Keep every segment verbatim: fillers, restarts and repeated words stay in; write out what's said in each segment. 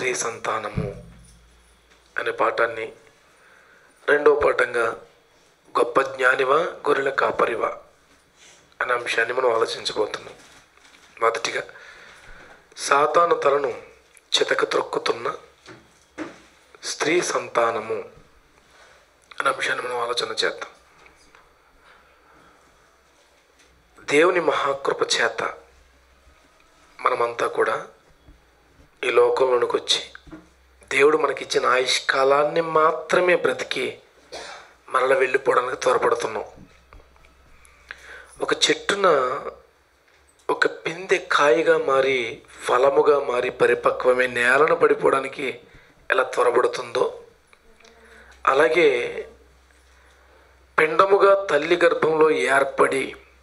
స్త్రీ సంతానము అనే పాఠాన్ని, రెండో పాఠంగా గొప్ప జ్ఞానివా గొర్రెల కాపరివా అనే అంశాన్ని మనం ఆలోచించబోతున్నాం. మొదటిగా సాతాను తలను చితక త్రొక్కుతున్న స్త్రీ సంతానము అనే అంశాన్ని మనం ఆలోచన చేద్దాం. దేవుని మహాకృప చేత మనమంతా కూడా ఈ లోకంలోనికి వచ్చి దేవుడు మనకిచ్చిన ఆయుష్కాలాన్ని మాత్రమే బ్రతికి మరలా వెళ్ళిపోవడానికి త్వరపడుతున్నాం. ఒక చెట్టున ఒక పిందె కాయగా మారి ఫలముగా మారి పరిపక్వమే నేలన పడిపోవడానికి ఎలా త్వరపడుతుందో, అలాగే పిండముగా తల్లి గర్భంలో ఏర్పడి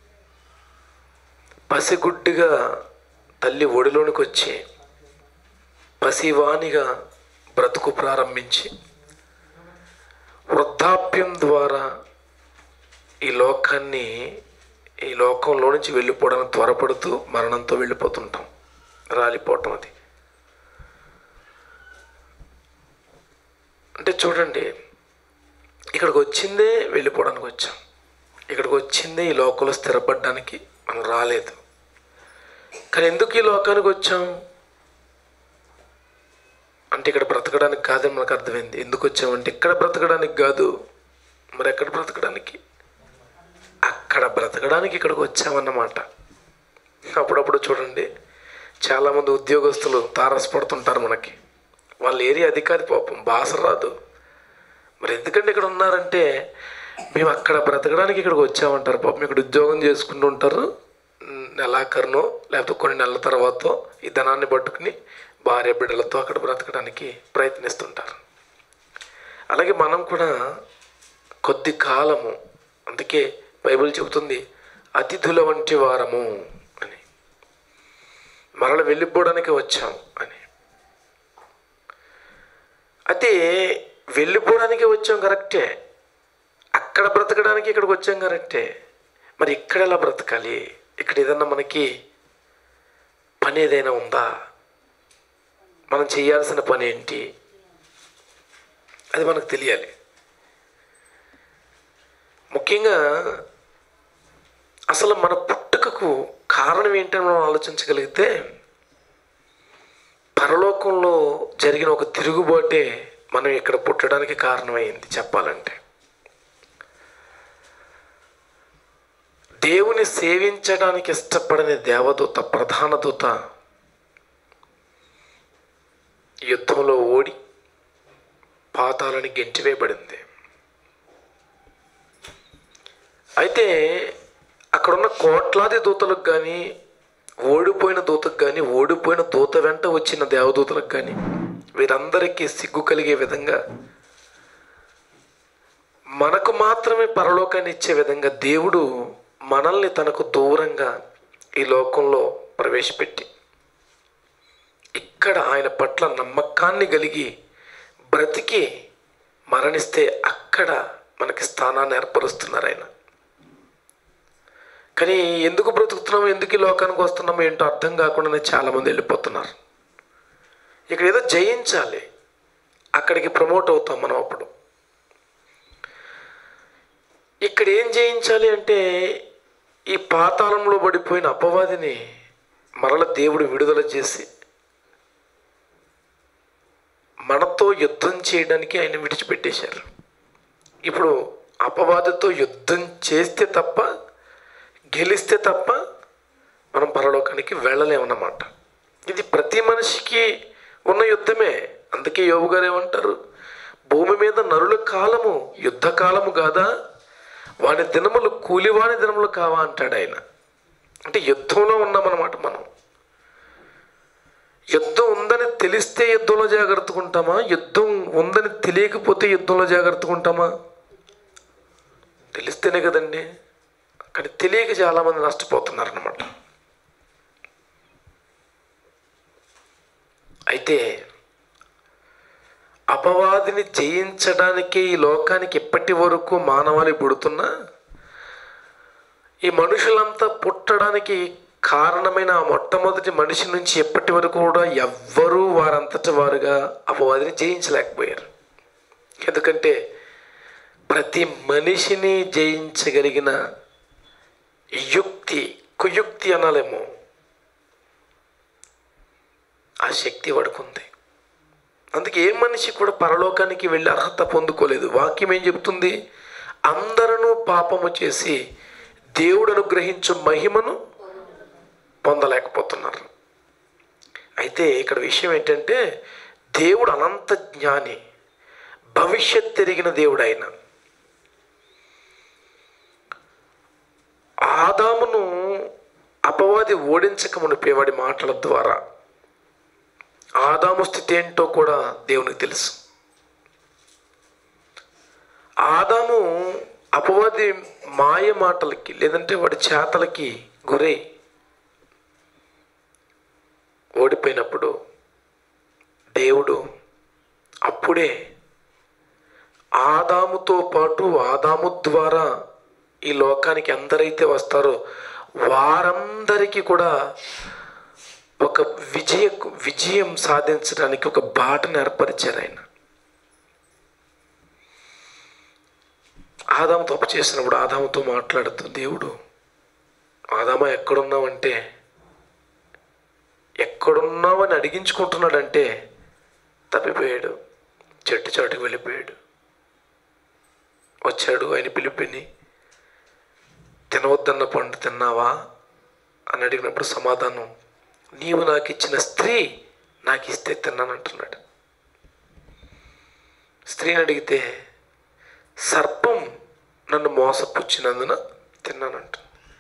పసిగుడ్డిగా తల్లి ఒడిలోనికి వచ్చి పసివానిగా బ్రతుకు ప్రారంభించి వృద్ధాప్యం ద్వారా ఈ లోకాన్ని ఈ లోకంలో నుంచి వెళ్ళిపోవడానికి త్వరపడుతూ మరణంతో వెళ్ళిపోతుంటాం, రాలిపోవటం. అది అంటే చూడండి, ఇక్కడికి వచ్చిందే వెళ్ళిపోవడానికి వచ్చాం. ఇక్కడికి వచ్చిందే ఈ లోకంలో స్థిరపడడానికి మనం రాలేదు. కానీ ఎందుకు ఈ లోకానికి వచ్చాం అంటే ఇక్కడ బ్రతకడానికి కాదని మనకు అర్థమైంది. ఎందుకు వచ్చామంటే ఇక్కడ బ్రతకడానికి కాదు, మరి ఎక్కడ బ్రతకడానికి? అక్కడ బ్రతకడానికి ఇక్కడికి వచ్చామన్నమాట. అప్పుడప్పుడు చూడండి, చాలామంది ఉద్యోగస్తులు తారసపడుతుంటారు మనకి. వాళ్ళ ఏరియా అధికారి పాపం భాష రాదు. మరి ఎందుకంటే ఇక్కడ ఉన్నారంటే మేము అక్కడ బ్రతకడానికి ఇక్కడికి వచ్చామంటారు. పాపం ఇక్కడ ఉద్యోగం చేసుకుంటూ ఉంటారు, నెలాఖరునో లేకపోతే కొన్ని నెలల తర్వాత ఈ ధనాన్ని పట్టుకుని భార్య బిడ్డలతో అక్కడ బ్రతకడానికి ప్రయత్నిస్తుంటారు. అలాగే మనం కూడా కొద్ది కాలము, అందుకే బైబిల్ చెబుతుంది అతిథుల వంటి వారము అని, మరల వెళ్ళిపోవడానికి వచ్చాం అని. అయితే వెళ్ళిపోవడానికి వచ్చాం కరెక్టే, అక్కడ బ్రతకడానికి ఇక్కడికి వచ్చాం కరెక్టే. మరి ఇక్కడ ఎలా బ్రతకాలి? ఇక్కడ ఏదన్నా మనకి పని ఏదైనా ఉందా? మనం చేయాల్సిన పని ఏంటి? అది మనకు తెలియాలి. ముఖ్యంగా అసలు మన పుట్టుకకు కారణం ఏంటని మనం ఆలోచించగలిగితే, పరలోకంలో జరిగిన ఒక తిరుగుబాటే మనం ఇక్కడ పుట్టడానికి కారణమైంది చెప్పాలంటే. దేవుని సేవించడానికి ఇష్టపడని దేవదూత, ప్రధాన దూత యుద్ధంలో ఓడి పాతాలని గెంటివేయబడింది. అయితే అక్కడున్న కోట్లాది దూతలకు కానీ, ఓడిపోయిన దూతకు కానీ, ఓడిపోయిన దూత వెంట వచ్చిన దేవదూతలకు కానీ, వీరందరికీ సిగ్గు కలిగే విధంగా, మనకు మాత్రమే పరలోకాన్ని ఇచ్చే విధంగా దేవుడు మనల్ని తనకు దూరంగా ఈ లోకంలో ప్రవేశపెట్టి ఇక్కడ ఆయన పట్ల నమ్మకాన్ని కలిగి బ్రతికి మరణిస్తే అక్కడ మనకి స్థానాన్ని ఏర్పరుస్తున్నారు ఆయన. కానీ ఎందుకు బ్రతుకుతున్నాము, ఎందుకు ఈ లోకానికి వస్తున్నాము ఏంటో అర్థం కాకుండానే చాలామంది వెళ్ళిపోతున్నారు. ఇక్కడ ఏదో జయించాలి, అక్కడికి ప్రమోట్ అవుతాం మనం. అప్పుడు ఇక్కడ ఏం జయించాలి అంటే ఈ పాతాళంలో పడిపోయిన అపవాదిని మరల దేవుడు విడుదల చేసి మనతో యుద్ధం చేయడానికి ఆయన విడిచిపెట్టేశారు. ఇప్పుడు అపవాదితో యుద్ధం చేస్తే తప్ప, గెలిస్తే తప్ప మనం పరలోకానికి వెళ్ళలేమన్నమాట. ఇది ప్రతి మనిషికి ఉన్న యుద్ధమే. అందుకే యోబు గారు ఏమంటారు, భూమి మీద నరుల కాలము యుద్ధ కాలము కాదా, వాని దినములు కూలివాని దినములు కావా అంటాడు ఆయన. అంటే యుద్ధంలో ఉన్నామన్నమాట మనం. యుద్ధం ఉందని తెలిస్తే యుద్ధంలో జాగ్రత్తగా ఉంటామా? యుద్ధం ఉందని తెలియకపోతే యుద్ధంలో జాగ్రత్తగా ఉంటామా? తెలిస్తేనే కదండి. కానీ తెలియక చాలామంది నష్టపోతున్నారు అన్నమాట. అయితే అపవాదిని జయించడానికి ఈ లోకానికి ఇప్పటి వరకు మానవాళి పుడుతున్నా, ఈ మనుషులంతా పుట్టడానికి కారణమైన ఆ మొట్టమొదటి మనిషి నుంచి ఎప్పటి వరకు కూడా ఎవ్వరూ వారంతటి వారుగా అపవాదిని జయించలేకపోయారు. ఎందుకంటే ప్రతి మనిషిని జయించగలిగిన యుక్తి, కుయుక్తి అనాలేమో, ఆ శక్తి వాడుకుంది. అందుకే ఏ మనిషి కూడా పరలోకానికి వెళ్ళి అర్హత పొందుకోలేదు. వాక్యం ఏం చెబుతుంది? అందరూ పాపము చేసి దేవుడు అనుగ్రహించు మహిమను పొందలేకపోతున్నారు. అయితే ఇక్కడ విషయం ఏంటంటే దేవుడు అనంత జ్ఞాని, భవిష్యత్ తిరిగిన దేవుడు. ఆయన ఆదామును అపవాది ఓడించక మునిపే వాడి మాటల ద్వారా ఆదాము స్థితి ఏంటో కూడా దేవునికి తెలుసు. ఆదాము అపవాది మాయ మాటలకి లేదంటే వాడి చేతలకి గురై ఓడిపోయినప్పుడు దేవుడు అప్పుడే ఆదాముతో పాటు ఆదాము ద్వారా ఈ లోకానికి ఎందరైతే వస్తారో వారందరికీ కూడా ఒక విజయ విజయం సాధించడానికి ఒక బాటను ఏర్పరిచారు ఆయన. ఆదాము తప్పు చేసినప్పుడు ఆదాముతో మాట్లాడుతూ దేవుడు, ఆదామా ఎక్కడున్నావంటే, ఎక్కడున్నావని అడిగించుకుంటున్నాడంటే తప్పిపోయాడు, చెట్టు చాటుకు వెళ్ళిపోయాడు. వచ్చాడు, ఆయన పిలిపిని తినవద్దన్న పండు తిన్నావా అని అడిగినప్పుడు సమాధానం, నీవు నాకు ఇచ్చిన స్త్రీ నాకు ఇస్తే తిన్నానంటున్నాడు. స్త్రీని అడిగితే సర్పం నన్ను మోసపుచ్చినందున తిన్నానంట.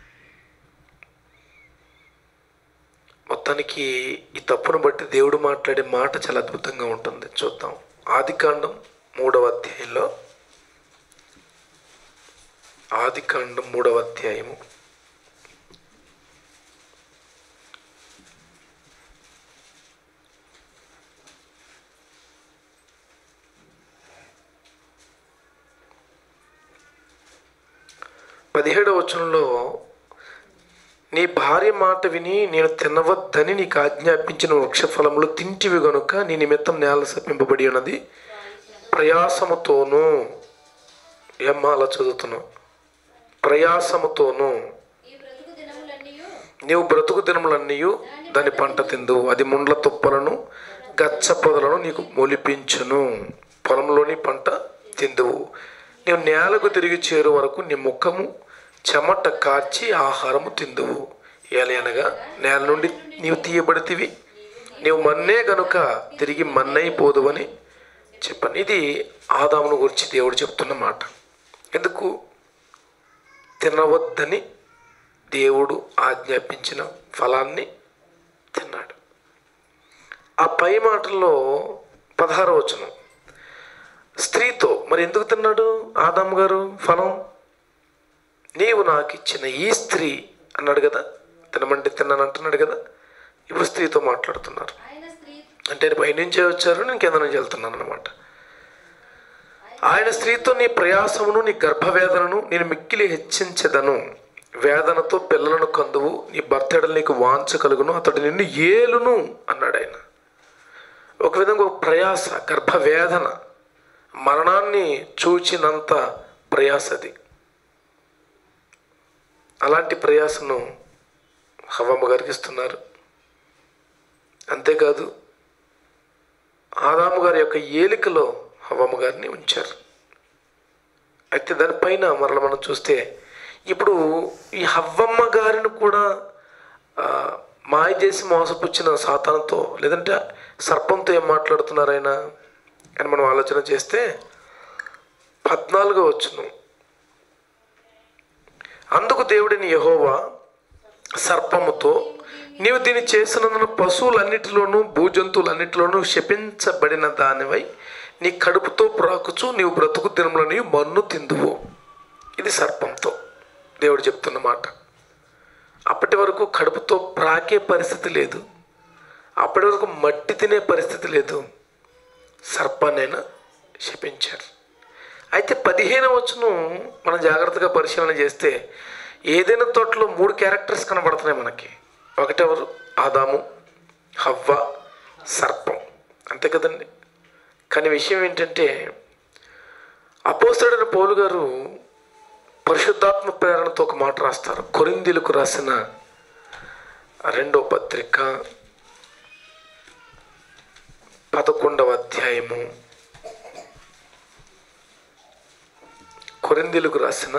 మొత్తానికి ఈ తప్పును బట్టి దేవుడు మాట్లాడే మాట చాలా అద్భుతంగా ఉంటుంది. చూద్దాం. ఆదికాండం మూడవ అధ్యాయంలో, ఆదికాండం మూడవ అధ్యాయము పదిహేడవ వచనంలో, నీ భార్య మాట విని నేను తినవద్దని నీకు ఆజ్ఞాపించిన వృక్షఫలములు తింటివి గనుక నీ నిమిత్తం నేల శపింపబడి ఉన్నది, ప్రయాసముతోనూ. ఏమ్మా అలా చదువుతున్నావు? ప్రయాసముతోనూ నీవు బ్రతుకు దినములన్నీ దాని పంట తిందు, అది ముండ్ల తుప్పలను గచ్చ పొదలను నీకు మొలిపించును, పొలంలోని పంట తిందువు. నీవు నేలకు తిరిగి చేరు వరకు నీ ముఖము చెమట కార్చి ఆహారము తిందువు. ఏలయనగా నేల నుండి నీవు తీయబడితివి, నీవు మన్నే గనుక తిరిగి మన్నైపోదువని చెప్పాను. ఇది ఆదామును గురించి దేవుడు చెప్తున్న మాట. ఎందుకు? తినవద్దని దేవుడు ఆజ్ఞాపించిన ఫలాన్ని తిన్నాడు. ఆ పై మాటల్లో పదహారవ వచనం, స్త్రీతో మరి ఎందుకు తిన్నాడు ఆదాము గారు ఫలం? నీవు నాకు ఇచ్చిన ఈ స్త్రీ అన్నాడు కదా, తినమంటే తిన్నాను అంటున్నాడు కదా. ఇప్పుడు స్త్రీతో మాట్లాడుతున్నారు అంటే పైనుంచే వచ్చారు, నేను కింద నుంచి వెళ్తున్నాను అన్నమాట. ఆయన స్త్రీతో, నీ ప్రయాసమును నీ గర్భవేదనను నేను మిక్కిలి హెచ్చించెదను, వేదనతో పిల్లలను కందువు, నీ భర్తెడలు నీకు వాంఛ కలుగును, అతడు నిన్ను ఏలును అన్నాడు ఆయన. ఒక విధంగా ఒక ప్రయాస, గర్భవేదన, మరణాన్ని చూచినంత ప్రయాస అది. అలాంటి ప్రయాసను హవ్వమ్మ గారికి ఇస్తున్నారు. అంతేకాదు ఆదాము గారి యొక్క ఏలికలో హవ్వమ్మ గారిని ఉంచారు. అయితే దానిపైన మరల మనం చూస్తే ఇప్పుడు ఈ హవ్వమ్మ గారిని కూడా మాయ చేసి మోసపుచ్చిన సాతానుతో లేదంటే సర్పంతో ఏం మాట్లాడుతున్నారు ఆయన అని మనం ఆలోచన చేస్తే పద్నాలుగో వచనం, అందుకు దేవుడిని యెహోవా సర్పముతో, నీవు దీన్ని చేసినందున పశువులన్నిటిలోనూ భూజంతువులన్నిటిలోనూ శపించబడిన దానివై నీ కడుపుతో ప్రాకుచు నీవు బ్రతుకు దినములని మన్ను తిందువు. ఇది సర్పంతో దేవుడు చెప్తున్న మాట. అప్పటి వరకు కడుపుతో ప్రాకే పరిస్థితి లేదు, అప్పటి వరకు మట్టి తినే పరిస్థితి లేదు. సర్పాన్నైనా శపించారు. అయితే పదిహేనవ వచనం మనం జాగ్రత్తగా పరిశీలన చేస్తే ఏదైనా తోటలో మూడు క్యారెక్టర్స్ కనబడుతున్నాయి మనకి. ఒకటెవరు? ఆదాము, హవ్వ, సర్పం, అంతే కదండి. కానీ విషయం ఏంటంటే అపోస్తలుడైన పౌలు గారు పరిశుద్ధాత్మ ప్రేరణతో ఒక మాట రాస్తారు. కొరింథీయులకు రాసిన రెండో పత్రిక పదకొండవ అధ్యాయము. కొరింథీయులకు రాసిన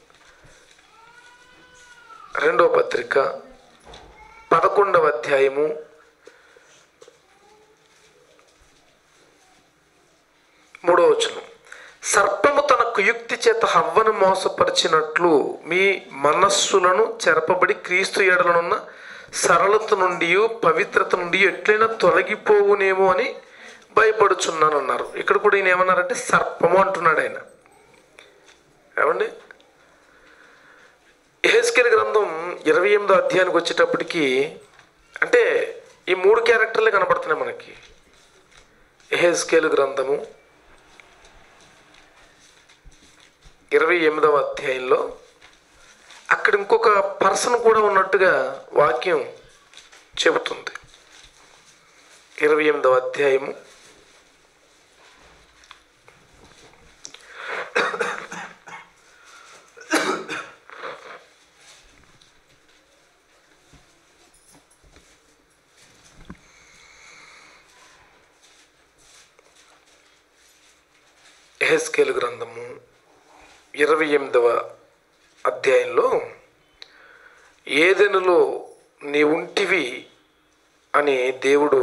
రెండో పత్రిక పదకొండవ అధ్యాయము మూడో వచనం. సర్పము తన కుయుక్తి చేత హవ్వను మోసపరిచినట్లు మీ మనస్సులను చెరపబడి క్రీస్తు ఎడలనున్న సరళత నుండి పవిత్రత నుండి ఎట్లయినా తొలగిపోవునేమో అని భయపడుచున్నాను అన్నారు. ఇక్కడ కూడా ఈయన ఏమన్నారంటే సర్పము అంటున్నాడు ఆయన. ఏమండి, యెహెజ్కేలు గ్రంథం ఇరవై ఎనిమిదో అధ్యాయానికి వచ్చేటప్పటికి అంటే ఈ మూడు క్యారెక్టర్లే కనబడుతున్నాయి మనకి. యెహెజ్కేలు గ్రంథము ఇరవై ఎనిమిదవ అధ్యాయంలో అక్కడ ఇంకొక పర్సన్ కూడా ఉన్నట్టుగా వాక్యం చెబుతుంది. ఇరవై ఎనిమిదవ అధ్యాయము యెహెజ్కేలు గ్రంథము ఇరవై ఎనిమిదవ అధ్యాయంలో ఏదెనులో నీ ఉంటివి అని దేవుడు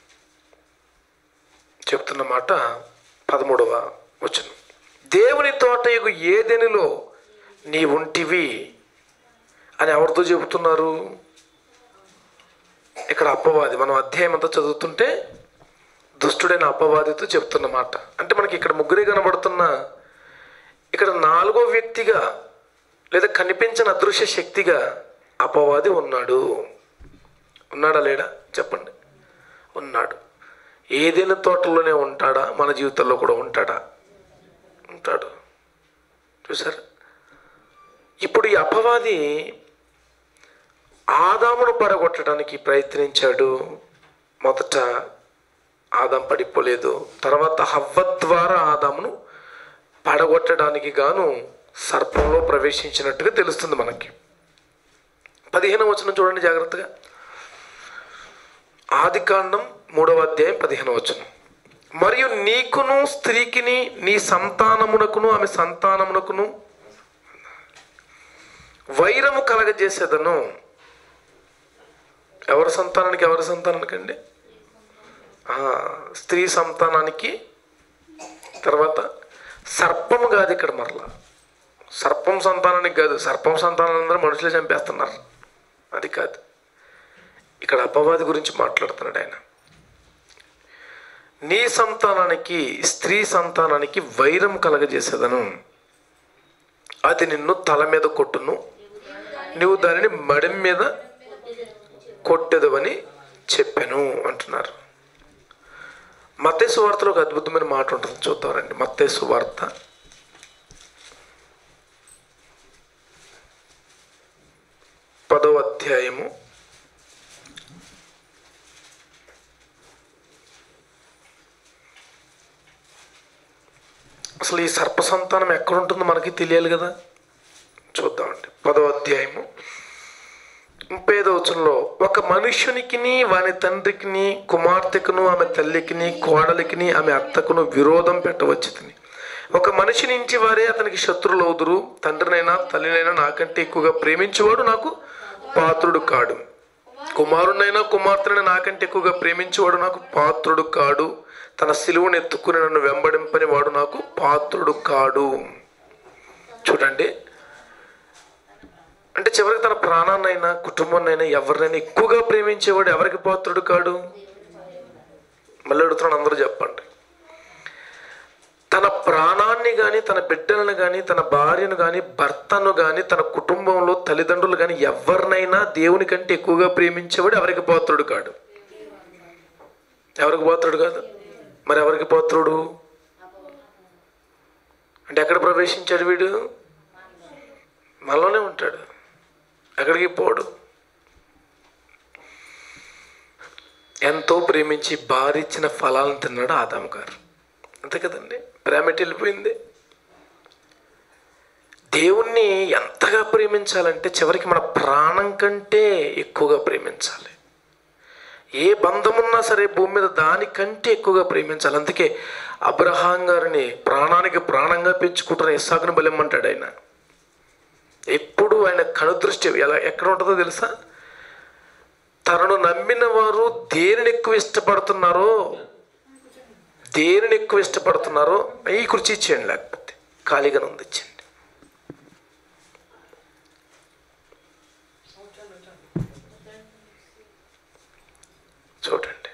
చెప్తున్న మాట పదమూడవ వచనం. దేవుని తోటయగు ఏదెనులో నీ ఉంటివి అని ఎవరితో చెబుతున్నారు? ఇక్కడ అపవాది. మనం అధ్యాయం అంతా చదువుతుంటే దుష్టుడైన అపవాదితో చెప్తున్నమాట. అంటే మనకి ఇక్కడ ముగ్గురే కనబడుతున్న, ఇక్కడ నాలుగో వ్యక్తిగా లేదా కనిపించిన అదృశ్య శక్తిగా అపవాది ఉన్నాడు. ఉన్నాడా లేడా చెప్పండి? ఉన్నాడు. ఏదైనా తోటలోనే ఉంటాడా? మన జీవితంలో కూడా ఉంటాడా? ఉంటాడు. చూసారా? ఇప్పుడు ఈ అపవాది ఆదామును పడగొట్టడానికి ప్రయత్నించాడు. మొదట ఆదాం పడిపోలేదు. తర్వాత హవ్వ ద్వారా ఆదామును పడగొట్టడానికి గాను సర్పంలో ప్రవేశించినట్టుగా తెలుస్తుంది మనకి. పదిహేను వచనం చూడండి జాగ్రత్తగా. ఆది కాండం మూడవ అధ్యాయం పదిహేను వచనం. మరియు నీకును స్త్రీకిని నీ సంతానమునకును ఆమె సంతానమునకును వైరము కలగజేసేదను. ఎవరి సంతానానికి? ఎవరి సంతానానికండి? స్త్రీ సంతానానికి. తర్వాత సర్పము కాదు ఇక్కడ, మరలా సర్పం సంతానానికి కాదు. సర్పం సంతానం అందరూ మనుషులే చంపేస్తున్నారు, అది కాదు. ఇక్కడ అపవాది గురించి మాట్లాడుతున్నాడు ఆయన. నీ సంతానానికి స్త్రీ సంతానానికి వైరం కలగజేసేదను, అది నిన్ను తల మీద కొట్టును, నువ్వు దానిని మడిం మీద కొట్టెదవని చెప్పాను అంటున్నారు. మత్తయి సువార్తలో ఒక అద్భుతమైన మాట ఉంటుంది, చూద్దామండి. మత్తయి సువార్త పదవ అధ్యాయము అసలు ఈ సర్ప సంతానం ఎక్కడుంటుందో మనకి తెలియాలి కదా. చూద్దామండి. పదవ అధ్యాయము ముప్పై ఐదవ వచనంలో, ఒక మనుష్యునికిని వాని తండ్రికిని కుమార్తెకును ఆమె తల్లికిని కోడలికిని ఆమె అత్తకును విరోధం పెట్టవచ్చుని. ఒక మనిషి నుంచి వారే అతనికి శత్రువులు అవుదురు. తండ్రినైనా తల్లినైనా నాకంటే ఎక్కువగా ప్రేమించేవాడు నాకు పాత్రుడు కాడు. కుమారునైనా కుమార్తెనైనా నాకంటే ఎక్కువగా ప్రేమించేవాడు నాకు పాత్రుడు కాడు. తన సిలువను ఎత్తుకుని నన్ను వెంబడింపని వాడు నాకు పాత్రుడు కాడు. చూడండి, అంటే చివరికి తన ప్రాణాన్నైనా కుటుంబాన్నైనా ఎవరినైనా ఎక్కువగా ప్రేమించేవాడు ఎవరికి పాత్రుడు కాడు? మళ్ళీ అడుగుతున్నాను, అందరూ చెప్పండి. తన ప్రాణాన్ని కానీ తన బిడ్డలను కానీ తన భార్యను కానీ భర్తను కానీ తన కుటుంబంలో తల్లిదండ్రులు కానీ ఎవరినైనా దేవుని కంటే ఎక్కువగా ప్రేమించేవాడు ఎవరికి పాత్రుడు కాడు. ఎవరికి పాత్రుడు కాదు? మరి ఎవరికి పాత్రుడు అంటే ఎక్కడ ప్రవేశించాడు వీడు? మనలోనే ఉంటాడు, ఎక్కడికి పోడు. ఎంతో ప్రేమించి భార్య ఇచ్చిన ఫలాలను తిన్నాడు ఆదాము గారు. అంతే కదండి, ప్రేమ ఎటు వెళ్ళిపోయింది? దేవుణ్ణి ఎంతగా ప్రేమించాలంటే చివరికి మన ప్రాణం కంటే ఎక్కువగా ప్రేమించాలి. ఏ బంధం ఉన్నా సరే భూమి మీద దానికంటే ఎక్కువగా ప్రేమించాలి. అందుకే అబ్రహాం గారిని ప్రాణానికి ప్రాణంగా పెంచుకుంటున్న ఇస్సాకును బలిమ్మంటాడు ఆయన. ఎప్పుడు ఆయన కనుదృష్టి ఎలా ఎక్కడ ఉంటుందో తెలుసా? తనను నమ్మిన వారు దేనిని ఎక్కువ ఇష్టపడుతున్నారో దేనిని ఎక్కువ ఇష్టపడుతున్నారో ఈ కుర్చీ ఇచ్చేయండి, లేకపోతే ఖాళీగా ఉంది ఇచ్చేయండి. చూడండి,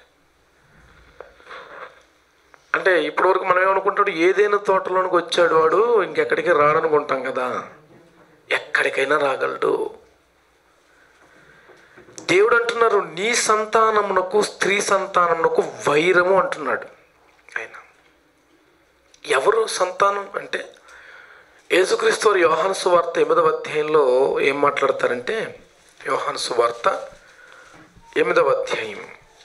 అంటే ఇప్పటి వరకు మనం ఏమనుకుంటాడు, ఏదైనా తోటలోనికి వచ్చాడు వాడు ఇంకెక్కడికి రాడనుకుంటాం కదా. ఎక్కడికైనా రాగలడు. దేవుడు అంటున్నారు, నీ సంతానమునకు స్త్రీ సంతానమునకు వైరము అంటున్నాడు ఆయన. ఎవరు సంతానం అంటే యేసుక్రీస్తు వారు యోహాను సువార్త ఎనిమిదవ అధ్యాయంలో ఏం మాట్లాడతారంటే, యోహాను సువార్త ఎనిమిదవ అధ్యాయం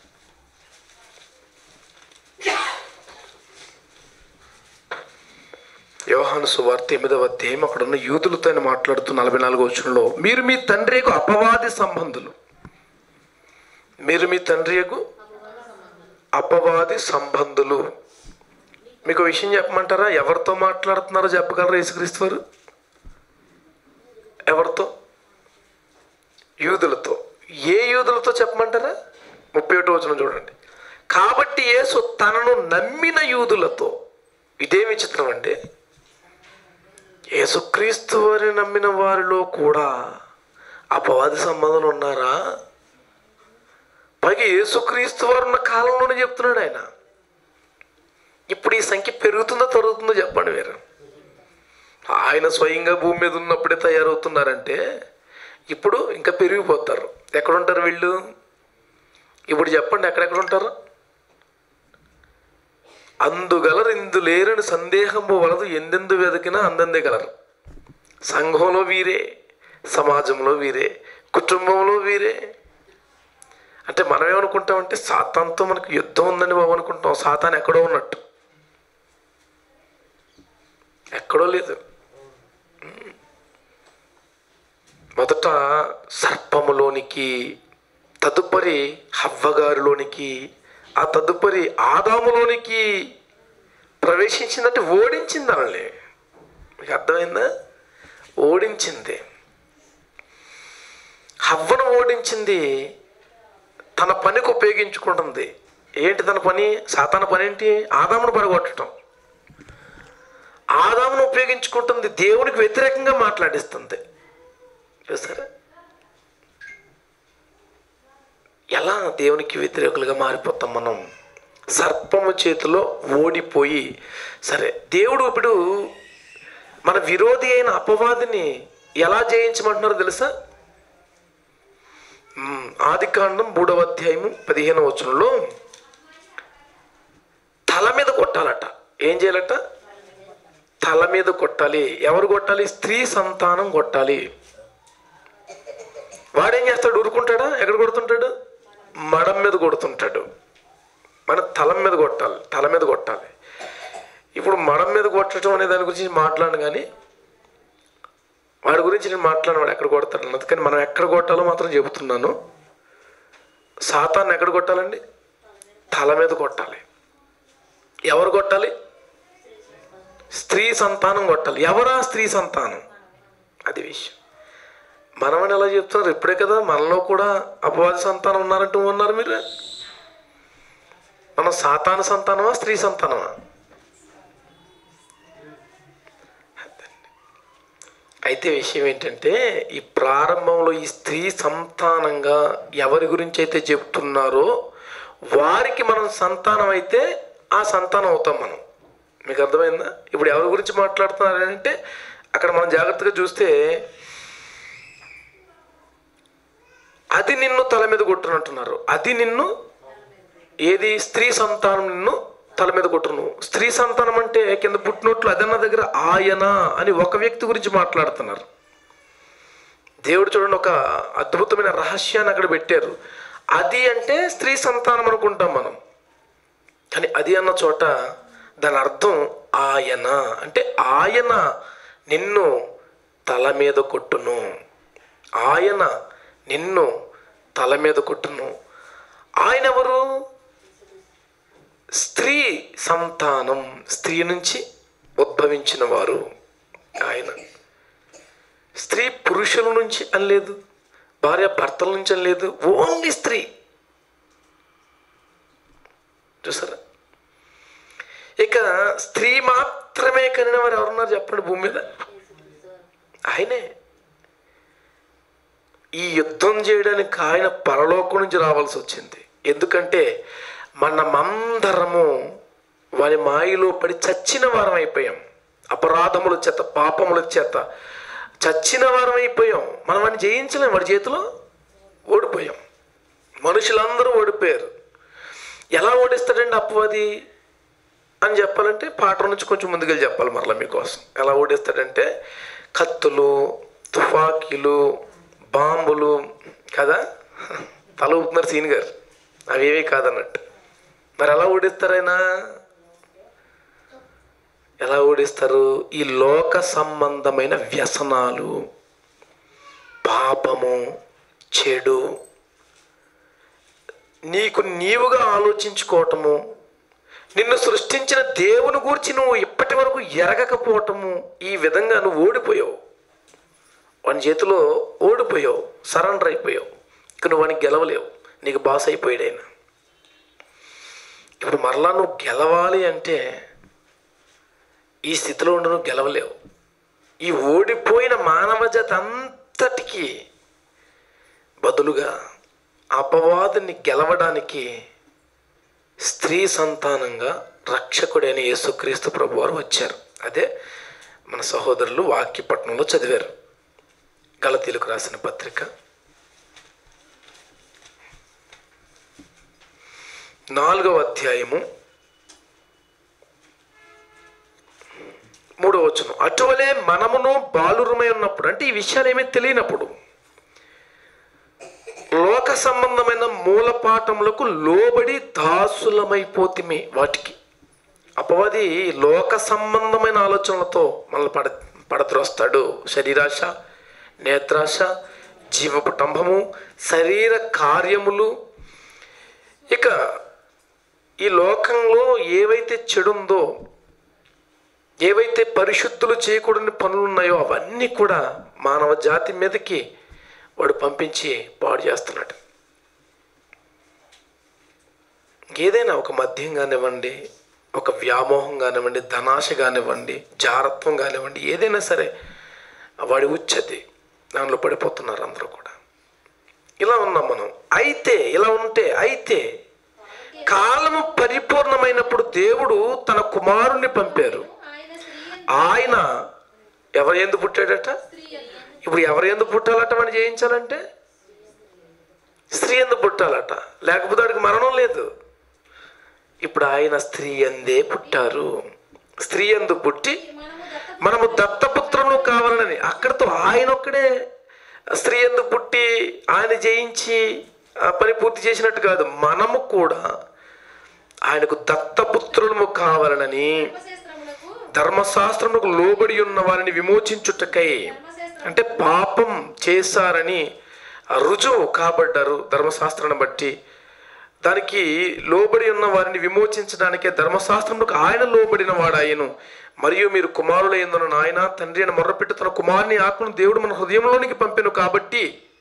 యోహాను సువార్త ఎనిమిదవ అధ్యాయం అక్కడ ఉన్న యూదులతో ఆయన మాట్లాడుతూ నలభై నాలుగో వచనంలో, మీరు మీ తండ్రికి అపవాది సంబంధులు మీరు మీ తండ్రికి అపవాది సంబంధులు. మీకు విషయం చెప్పమంటారా? ఎవరితో మాట్లాడుతున్నారో చెప్పగలరా యేసుక్రీస్తు వారు? ఎవరితో? యూదులతో. ఏ యూదులతో చెప్పమంటారా? ముప్పై ఒకటో వచనం చూడండి. కాబట్టి యేసు తనను నమ్మిన యూదులతో, ఇదే విచిత్రం అండి, యేసుక్రీస్తు వారిని నమ్మిన వారిలో కూడా అపవాది సంబంధాలు ఉన్నారా? పైగా యేసుక్రీస్తు వారు ఉన్న కాలంలోనే చెప్తున్నాడు ఆయన. ఇప్పుడు ఈ సంఖ్య పెరుగుతుందో తరుగుతుందో చెప్పండి మీరు. ఆయన స్వయంగా భూమి మీద ఉన్నప్పుడే తయారవుతున్నారంటే ఇప్పుడు ఇంకా పెరిగిపోతారు. ఎక్కడుంటారు వీళ్ళు? ఇప్పుడు చెప్పండి, ఎక్కడెక్కడ ఉంటారు? అందుగలరు ఇందు లేరని సందేహము వలదు, ఎందెందు వెతికినా అందందే గలరు. సంఘంలో వీరే, సమాజంలో వీరే, కుటుంబంలో వీరే. అంటే మనం ఏమనుకుంటామంటే సాతానుతో మనకు యుద్ధం ఉందని బాబు అనుకుంటాం. సాతాను ఎక్కడో ఉన్నట్టు, ఎక్కడో లేదు. మొదట సర్పములోనికి, తదుపరి హవ్వగారిలోనికి, ఆ తదుపరి ఆదాములోనికి ప్రవేశించిందంటే ఓడించింది వాళ్ళని. మీకు అర్థమైందా? ఓడించింది. హవ్వను ఓడించింది, తన పనికి ఉపయోగించుకుంటుంది. ఏంటి తన పని? సాతాను పని ఏంటి? ఆదామును పడగొట్టడం. ఆదామును ఉపయోగించుకుంటుంది, దేవునికి వ్యతిరేకంగా మాట్లాడిస్తుంది. చూసారా ఎలా దేవునికి వ్యతిరేకులుగా మారిపోతాం మనం? సర్పము చేతిలో ఓడిపోయి. సరే, దేవుడు ఇప్పుడు మన విరోధి అయిన అపవాదిని ఎలా జయించమంటున్నారో తెలుసా? ఆది కాండం మూడవ అధ్యాయము పదిహేనవ వచనంలో తల మీద కొట్టాలట. ఏం చేయాలట? తల మీద కొట్టాలి. ఎవరు కొట్టాలి? స్త్రీ సంతానం కొట్టాలి. వాడేం చేస్తాడు? ఊరుకుంటాడా? ఎక్కడ కొడుతుంటాడు? మడం మీద కొడుతుంటాడు. మన తల మీద కొట్టాలి, తల మీద కొట్టాలి. ఇప్పుడు మడం మీద కొట్టడం అనే దాని గురించి మాట్లాడను, కానీ వాడి గురించి నేను మాట్లాడిన వాడు ఎక్కడ కొడతాడు. అందుకని మనం ఎక్కడ కొట్టాలో మాత్రం చెబుతున్నాను. సాతాన్ని ఎక్కడ కొట్టాలండి? తల మీద కొట్టాలి. ఎవరు కొట్టాలి? స్త్రీ సంతానం కొట్టాలి. ఎవరా స్త్రీ సంతానం? అది విషయం. మనమని ఎలా చెప్తున్నారు? ఇప్పుడే కదా మనలో కూడా అపవాది సంతానం ఉన్నారంటూ ఉన్నారు మీరు. మనం సాతాను సంతానమా స్త్రీ సంతానమా? అయితే విషయం ఏంటంటే, ఈ ప్రారంభంలో ఈ స్త్రీ సంతానంగా ఎవరి గురించి అయితే చెప్తున్నారో వారికి మనం సంతానం అయితే ఆ సంతానం అవుతాం మనం. మీకు అర్థమైందా? ఇప్పుడు ఎవరి గురించి మాట్లాడుతున్నారంటే అక్కడ మనం జాగ్రత్తగా చూస్తే అది నిన్ను తల మీద కొట్టునంటున్నారు. అది నిన్ను ఏది? స్త్రీ సంతానం నిన్ను తల మీద కొట్టును. స్త్రీ సంతానం అంటే కింద పుట్టినట్లు అదన్న దగ్గర ఆయన అని ఒక వ్యక్తి గురించి మాట్లాడుతున్నారు. దేవుడు చూడండి, ఒక అద్భుతమైన రహస్యాన్ని అక్కడ పెట్టారు. అది అంటే స్త్రీ సంతానం అనుకుంటాం మనం, కానీ అది అన్న చోట దాని అర్థం ఆయన. అంటే ఆయన నిన్ను తల మీద కొట్టును, ఆయన నిన్ను తల మీద కొట్టును. ఆయన ఎవరు? స్త్రీ సంతానం, స్త్రీ నుంచి ఉద్భవించిన వారు ఆయన. స్త్రీ పురుషుల నుంచి అనలేదు, భార్య భర్తల నుంచి అనలేదు, ఓన్లీ స్త్రీ. చూసారా? ఇక స్త్రీ మాత్రమే కనిన వారు ఎవరున్నారు చెప్పండి భూమి మీద? ఆయనే. ఈ యుద్ధం చేయడానికి ఆయన పరలోకం నుంచి రావాల్సి వచ్చింది. ఎందుకంటే మనమందరము వారి మాయలో పడి చచ్చిన వారం అయిపోయాం. అపరాధముల చేత, పాపముల చేత చచ్చిన వారం అయిపోయాం. మనం వాడిని జయించలేం, వాడి చేతిలో ఓడిపోయాం. మనుషులందరూ ఓడిపోయారు. ఎలా ఓడిస్తాడండి అపవాది అని చెప్పాలంటే పాట నుంచి కొంచెం ముందుకెళ్ళి చెప్పాలి మరలా మీకోసం. ఎలా ఓడిస్తాడంటే కత్తులు, తుపాకీలు, బాంబులు కదా, తల ఊపుతున్నారు సీన్ గారు, అవేవీ కాదన్నట్టు. మరి ఎలా ఓడిస్తారైనా? ఎలా ఓడిస్తారు? ఈ లోక సంబంధమైన వ్యసనాలు, పాపము, చెడు, నీకు నీవుగా ఆలోచించుకోవటము, నిన్ను సృష్టించిన దేవుని గురించి నువ్వు ఇప్పటి వరకు ఎరగకపోవటము, ఈ విధంగా నువ్వు ఓడిపోయావు. వాని చేతిలో ఓడిపోయావు, సరెండర్ అయిపోయావు. ఇక నువ్వు వానికి గెలవలేవు, నీకు బాస్ అయిపోయాడు ఆయన. ఇప్పుడు మరలా నువ్వు గెలవాలి అంటే ఈ స్థితిలో ఉండి నువ్వు గెలవలేవు. ఈ ఓడిపోయిన మానవ జాతి అంతటికీ బదులుగా అపవాదిని గెలవడానికి స్త్రీ సంతానంగా రక్షకుడైన యేసుక్రీస్తు ప్రభువారు వచ్చారు. అదే మన సహోదరులు వాక్యపట్నంలో చదివారు. గలతీయులకు రాసిన పత్రిక నాలుగవ అధ్యాయము మూడవ వచనం. అటువలే మనమును బాలురమై ఉన్నప్పుడు, అంటే ఈ విషయాలు ఏమీ తెలియనప్పుడు, లోక సంబంధమైన మూలపాఠములకు లోబడి దాసులమైపోతిమి. వాటికి అపవాది లోక సంబంధమైన ఆలోచనలతో మనల్ని పడ పడద్రోస్తాడు. శరీరాశ, నేత్రాశ, జీవపటంభము, శరీర కార్యములు. ఇక ఈ లోకంలో ఏవైతే చెడుందో, ఏవైతే పరిశుద్ధులు చేయకూడని పనులు ఉన్నాయో అవన్నీ కూడా మానవ జాతి మీదకి వాడు పంపించి పాడు చేస్తున్నాడు. ఏదైనా ఒక మద్యం కానివ్వండి, ఒక వ్యామోహం కానివ్వండి, ధనాశ కానివ్వండి, జారత్వం కానివ్వండి, ఏదైనా సరే వాడి ఉచ్ఛతి, దానిలో పడిపోతున్నారు అందరూ కూడా. ఇలా ఉన్నాం మనం. అయితే ఇలా ఉంటే అయితే కాలము పరిపూర్ణమైనప్పుడు దేవుడు తన కుమారుణ్ణి పంపారు. ఆయన ఎవరు ఎందుకు పుట్టాడట? ఇప్పుడు ఎవరు ఎందుకు పుట్టాలట? వాడిని జయించాలంటే స్త్రీ ఎందుకు పుట్టాలట, లేకపోతే వాడికి మరణం లేదు. ఇప్పుడు ఆయన స్త్రీ ఎందే పుట్టారు. స్త్రీ ఎందు పుట్టి మనము దత్తపుత్రులు కావాలని, అక్కడితో ఆయన ఒక్కడే స్త్రీ ఎందు పుట్టి ఆయన జయించి ఆ పని పూర్తి చేసినట్టు కాదు. మనము కూడా ఆయనకు దత్తపుత్రులము కావాలనని ధర్మశాస్త్రములకు లోబడి ఉన్న వారిని విమోచించుటకై, అంటే పాపం చేశారని రుజువు కాబడ్డారు ధర్మశాస్త్రాన్ని బట్టి. దానికి లోబడి ఉన్న వారిని విమోచించడానికే ధర్మశాస్త్రములకు ఆయన లోబడిన వాడు ఆయను. మరియు మీరు కుమారులైనందున నాయన తండ్రి అని మొర్రపెట్టి తన కుమారుని ఆత్మను దేవుడు మన హృదయంలోనికి పంపెను. కాబట్టి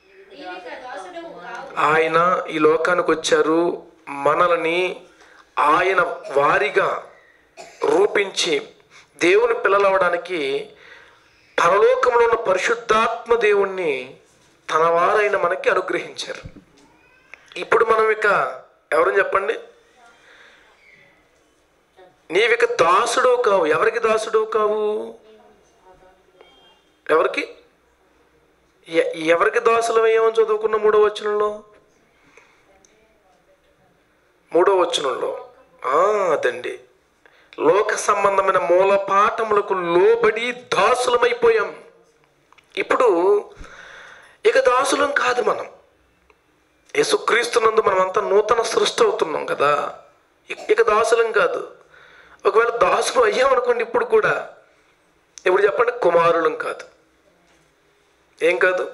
ఆయన ఈ లోకానికి వచ్చారు. మనల్ని ఆయన వారిగా రూపించి దేవుని పిల్లలవడానికి పరలోకంలో ఉన్న పరిశుద్ధాత్మ దేవుణ్ణి తన వారైన మనకి అనుగ్రహించారు. ఇప్పుడు మనం ఇక ఎవరని చెప్పండి? నీవిక దాసుడు కావు. ఎవరికి దాసుడు కావు? ఎవరికి ఎవరికి దాసులు అయ్యామని చదువుకున్న మూడో వచనంలో మూడో వచనంలో అదండి, లోక సంబంధమైన మూల పాఠములకు లోబడి దాసులమైపోయాం. ఇప్పుడు ఇక దాసులం కాదు మనం. యేసుక్రీస్తునందు మనమంతా నూతన సృష్టి అవుతున్నాం కదా, ఇక దాసులం కాదు. ఒకవేళ దాసులు అయ్యామనుకోండి, ఇప్పుడు కూడా ఇప్పుడు చెప్పండి, కుమారులం కాదు. ఏం కాదు?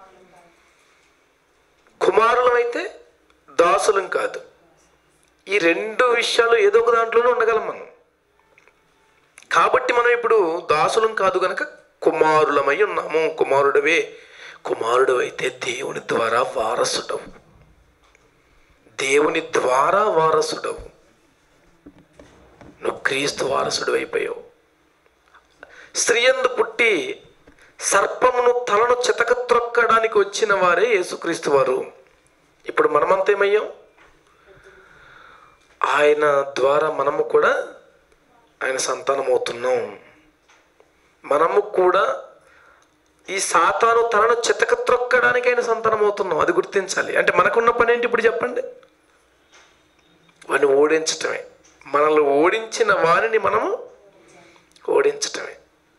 కుమారులం అయితే దాసులం కాదు. ఈ రెండు విషయాలు ఏదో ఒక దాంట్లోనే ఉండగలం మనం. కాబట్టి మనం ఇప్పుడు దాసులం కాదు కనుక కుమారులమై ఉన్నాము. కుమారుడవే. కుమారుడు అయితే దేవుని ద్వారా వారసుడవు. దేవుని ద్వారా వారసుడవు. నువ్వు క్రీస్తు వారసుడు అయిపోయావు. స్త్రీ యందు పుట్టి సర్పమును తలను చితక త్రొక్కడానికి వచ్చిన వారే యేసుక్రీస్తు వారు. ఇప్పుడు మనమంతా ఏమయ్యాం? ఆయన ద్వారా మనము కూడా ఆయన సంతానం అవుతున్నాం. మనము కూడా ఈ సాతాను తలను చితక త్రొక్కడానికి ఆయన సంతానం అవుతున్నాం. అది గుర్తించాలి. అంటే మనకున్న పని ఏంటి ఇప్పుడు చెప్పండి? వాడిని ఓడించటమే. మనల్ని ఓడించిన వారిని మనము ఓడించటమే.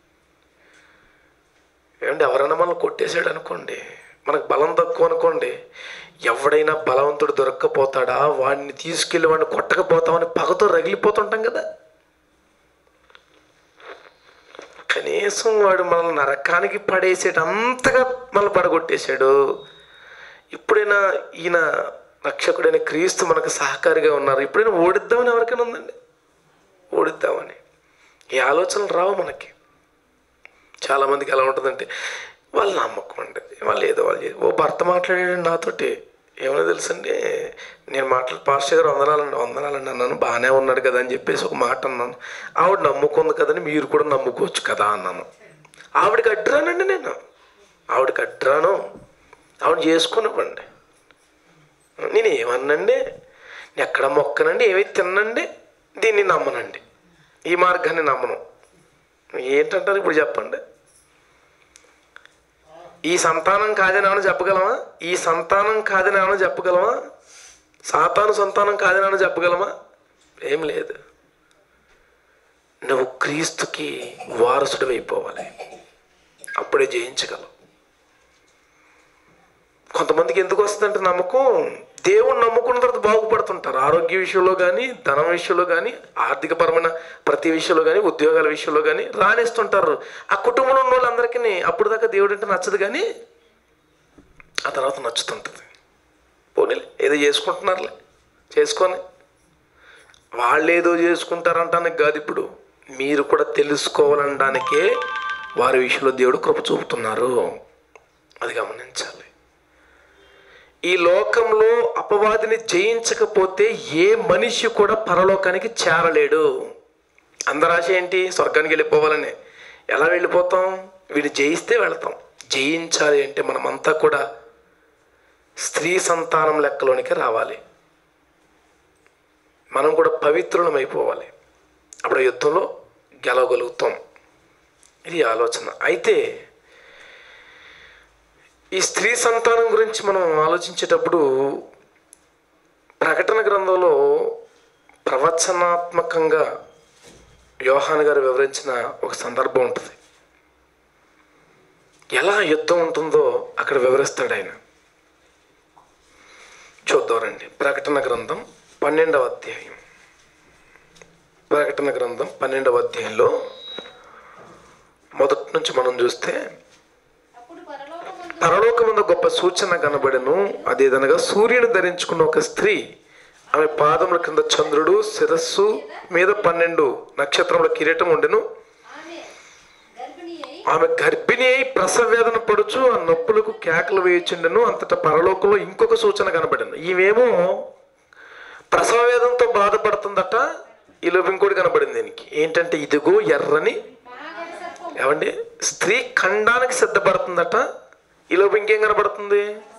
ఏమంటే ఎవరైనా మనల్ని కొట్టేశాడు అనుకోండి, మనకు బలం తక్కువ అనుకోండి, ఎవడైనా బలవంతుడు దొరక్కపోతాడా, వాడిని తీసుకెళ్ళి వాడిని కొట్టకపోతామని పగతో రగిలిపోతుంటాం కదా. కనీసం వాడు మనల్ని నరకానికి పడేసేటంతగా మనల్ని పడగొట్టేశాడు. ఇప్పుడైనా ఈయన రక్షకుడైన క్రీస్తు మనకు సహకారిగా ఉన్నారు, ఇప్పుడైనా ఓడిద్దామని ఎవరికైనా ఉందండి? ఓడిద్దామని ఈ ఆలోచనలు రావు మనకి. చాలామందికి ఎలా ఉంటుందంటే, వాళ్ళు నమ్మకం అండి, వాళ్ళు ఏదో వాళ్ళు ఓ భర్త మాట్లాడాడు నాతోటి, ఏమైనా తెలుసండి, నేను మాట్లాడి పాస్టర్ గారు వందనాలండి వందనాలండి అన్నాను, బాగానే ఉన్నాడు కదా అని చెప్పేసి ఒక మాట అన్నాను. ఆవిడ నమ్ముకుంది కదని మీరు కూడా నమ్ముకోవచ్చు కదా అన్నాను. ఆవిడకి అడ్రానండి, నేను ఆవిడకి అడ్రాను, ఆవిడ చేసుకునివ్వండి. నేను ఏమన్నాండి, నేను ఎక్కడ మొక్కనండి, ఏమైతే తిన్నండి, దీన్ని నమ్మనండి, ఈ మార్గాన్ని నమ్మను. ఏంటంటారు ఇప్పుడు చెప్పండి? ఈ సంతానం కాదని ఏమైనా చెప్పగలమా? ఈ సంతానం కాదని ఏమైనా చెప్పగలమా? సాతాను సంతానం కాదని ఏమైనా చెప్పగలమా? ఏం లేదు. నువ్వు క్రీస్తుకి వారసుడు అయిపోవాలి, అప్పుడే జయించగలవు. కొంతమందికి ఎందుకు వస్తుందంటే నమ్మకం, దేవుణ్ణి నమ్ముకున్న తర్వాత బాగుపడుతుంటారు. ఆరోగ్య విషయంలో కానీ, ధనం విషయంలో కానీ, ఆర్థికపరమైన ప్రతి విషయంలో కానీ, ఉద్యోగాల విషయంలో కానీ రాణిస్తుంటారు. ఆ కుటుంబంలో ఉన్న వాళ్ళందరికీ అప్పుడు దాకా దేవుడు అంటే నచ్చదు, కానీ ఆ తర్వాత నచ్చుతుంటుంది. పోనీలే ఏదో చేసుకుంటున్నారులే, చేసుకొని వాళ్ళు ఏదో చేసుకుంటారంటానికి కాదు, ఇప్పుడు మీరు కూడా తెలుసుకోవాలనడానికే వారి విషయంలో దేవుడు కృప చూపుతున్నారు. అది గమనించాలి. ఈ లోకంలో అపవాదిని జయించకపోతే ఏ మనిషి కూడా పరలోకానికి చేరలేడు. అందరి ఆశ ఏంటి? స్వర్గానికి వెళ్ళిపోవాలని. ఎలా వెళ్ళిపోతాం? వీడిని జయిస్తే వెళతాం. జయించాలి అంటే మనమంతా కూడా స్త్రీ సంతానం లెక్కలోనికి రావాలి. మనం కూడా పవిత్రులం అయిపోవాలి. అప్పుడు యుద్ధంలో గెలవగలుగుతాం. ఇది ఆలోచన. అయితే ఈ స్త్రీ సంతానం గురించి మనం ఆలోచించేటప్పుడు ప్రకటన గ్రంథంలో ప్రవచనాత్మకంగా యోహాను గారు వివరించిన ఒక సందర్భం ఉంటుంది. ఎలా యుద్ధం ఉంటుందో అక్కడ వివరిస్తాడు ఆయన. చూద్దాం రండి. ప్రకటన గ్రంథం పన్నెండవ అధ్యాయం. ప్రకటన గ్రంథం పన్నెండవ అధ్యాయంలో మొదటి నుంచి మనం చూస్తే, పరలోకమందు గొప్ప సూచన కనబడెను. అదేదనగా సూర్యుని ధరించుకున్న ఒక స్త్రీ, ఆమె పాదముల కింద చంద్రుడు, శిరస్సు మీద పన్నెండు నక్షత్రముల కిరీటం ఉండెను. ఆమె గర్భిణి అయి ప్రసవ వేదన పడుచు ఆ నొప్పులకు కేకలు వేయుచుండెను. అంతటా పరలోకంలో ఇంకొక సూచన కనబడెను. ఈమెమో ప్రసవ వేదనతో బాధపడుతుందట. ఈలోపు ఇంకోటి కనబడింది దీనికి. ఏంటంటే, ఇదిగో ఎర్రని, ఏమండి, స్త్రీ ఖండానికి సిద్ధపడుతుందట. ఈలోపు ఇంకేం కనబడుతుంది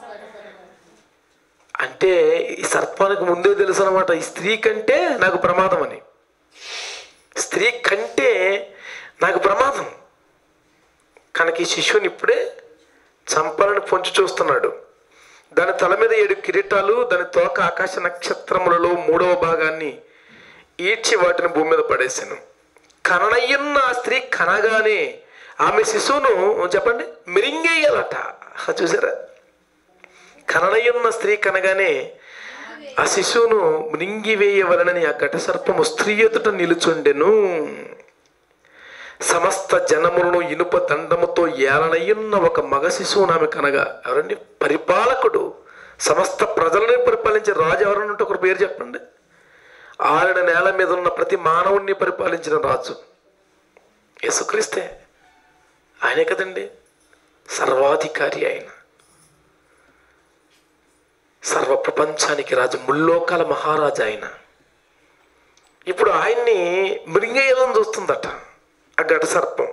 అంటే, ఈ సర్పానికి ముందే తెలుసు అనమాట, ఈ స్త్రీ కంటే నాకు ప్రమాదం అని. స్త్రీ కంటే నాకు ప్రమాదం కనుక ఈ శిశువుని ఇప్పుడే చంపాలని పొంచి చూస్తున్నాడు. దాని తల మీద ఏడు కిరీటాలు, దాని తోక ఆకాశ నక్షత్రములలో మూడవ భాగాన్ని ఈడ్చి వాటిని భూమి మీద పడేశాను. కననయ్యున్న ఆ స్త్రీ కనగానే ఆమె శిశువును చెప్పండి మిరింగేయాలట. చూసారా? కననయున్న స్త్రీ కనగానే ఆ శిశువును మృంగివేయవలనని ఆ ఘట సర్పము స్త్రీ ఎదుట నిలుచుండెను. సమస్త జనములను ఇనుప దండముతో ఏలనయ్యున్న ఒక మగ శిశువును ఆమె కనగా. ఎవరండి? పరిపాలకుడు, సమస్త ప్రజలను పరిపాలించే రాజు ఎవరనంటే ఒకరు పేరు చెప్పండి. ఆరిన నేల మీద ఉన్న ప్రతి మానవుణ్ణి పరిపాలించిన రాజు యేసుక్రీస్తే. ఆయనే కదండి సర్వాధికారి. ఆయన సర్వ ప్రపంచానికి రాజు, ముల్లోకాల మహారాజు ఆయన. ఇప్పుడు ఆయన్ని మృంగేయాలని చూస్తుందట ఆ ఘట సర్పం.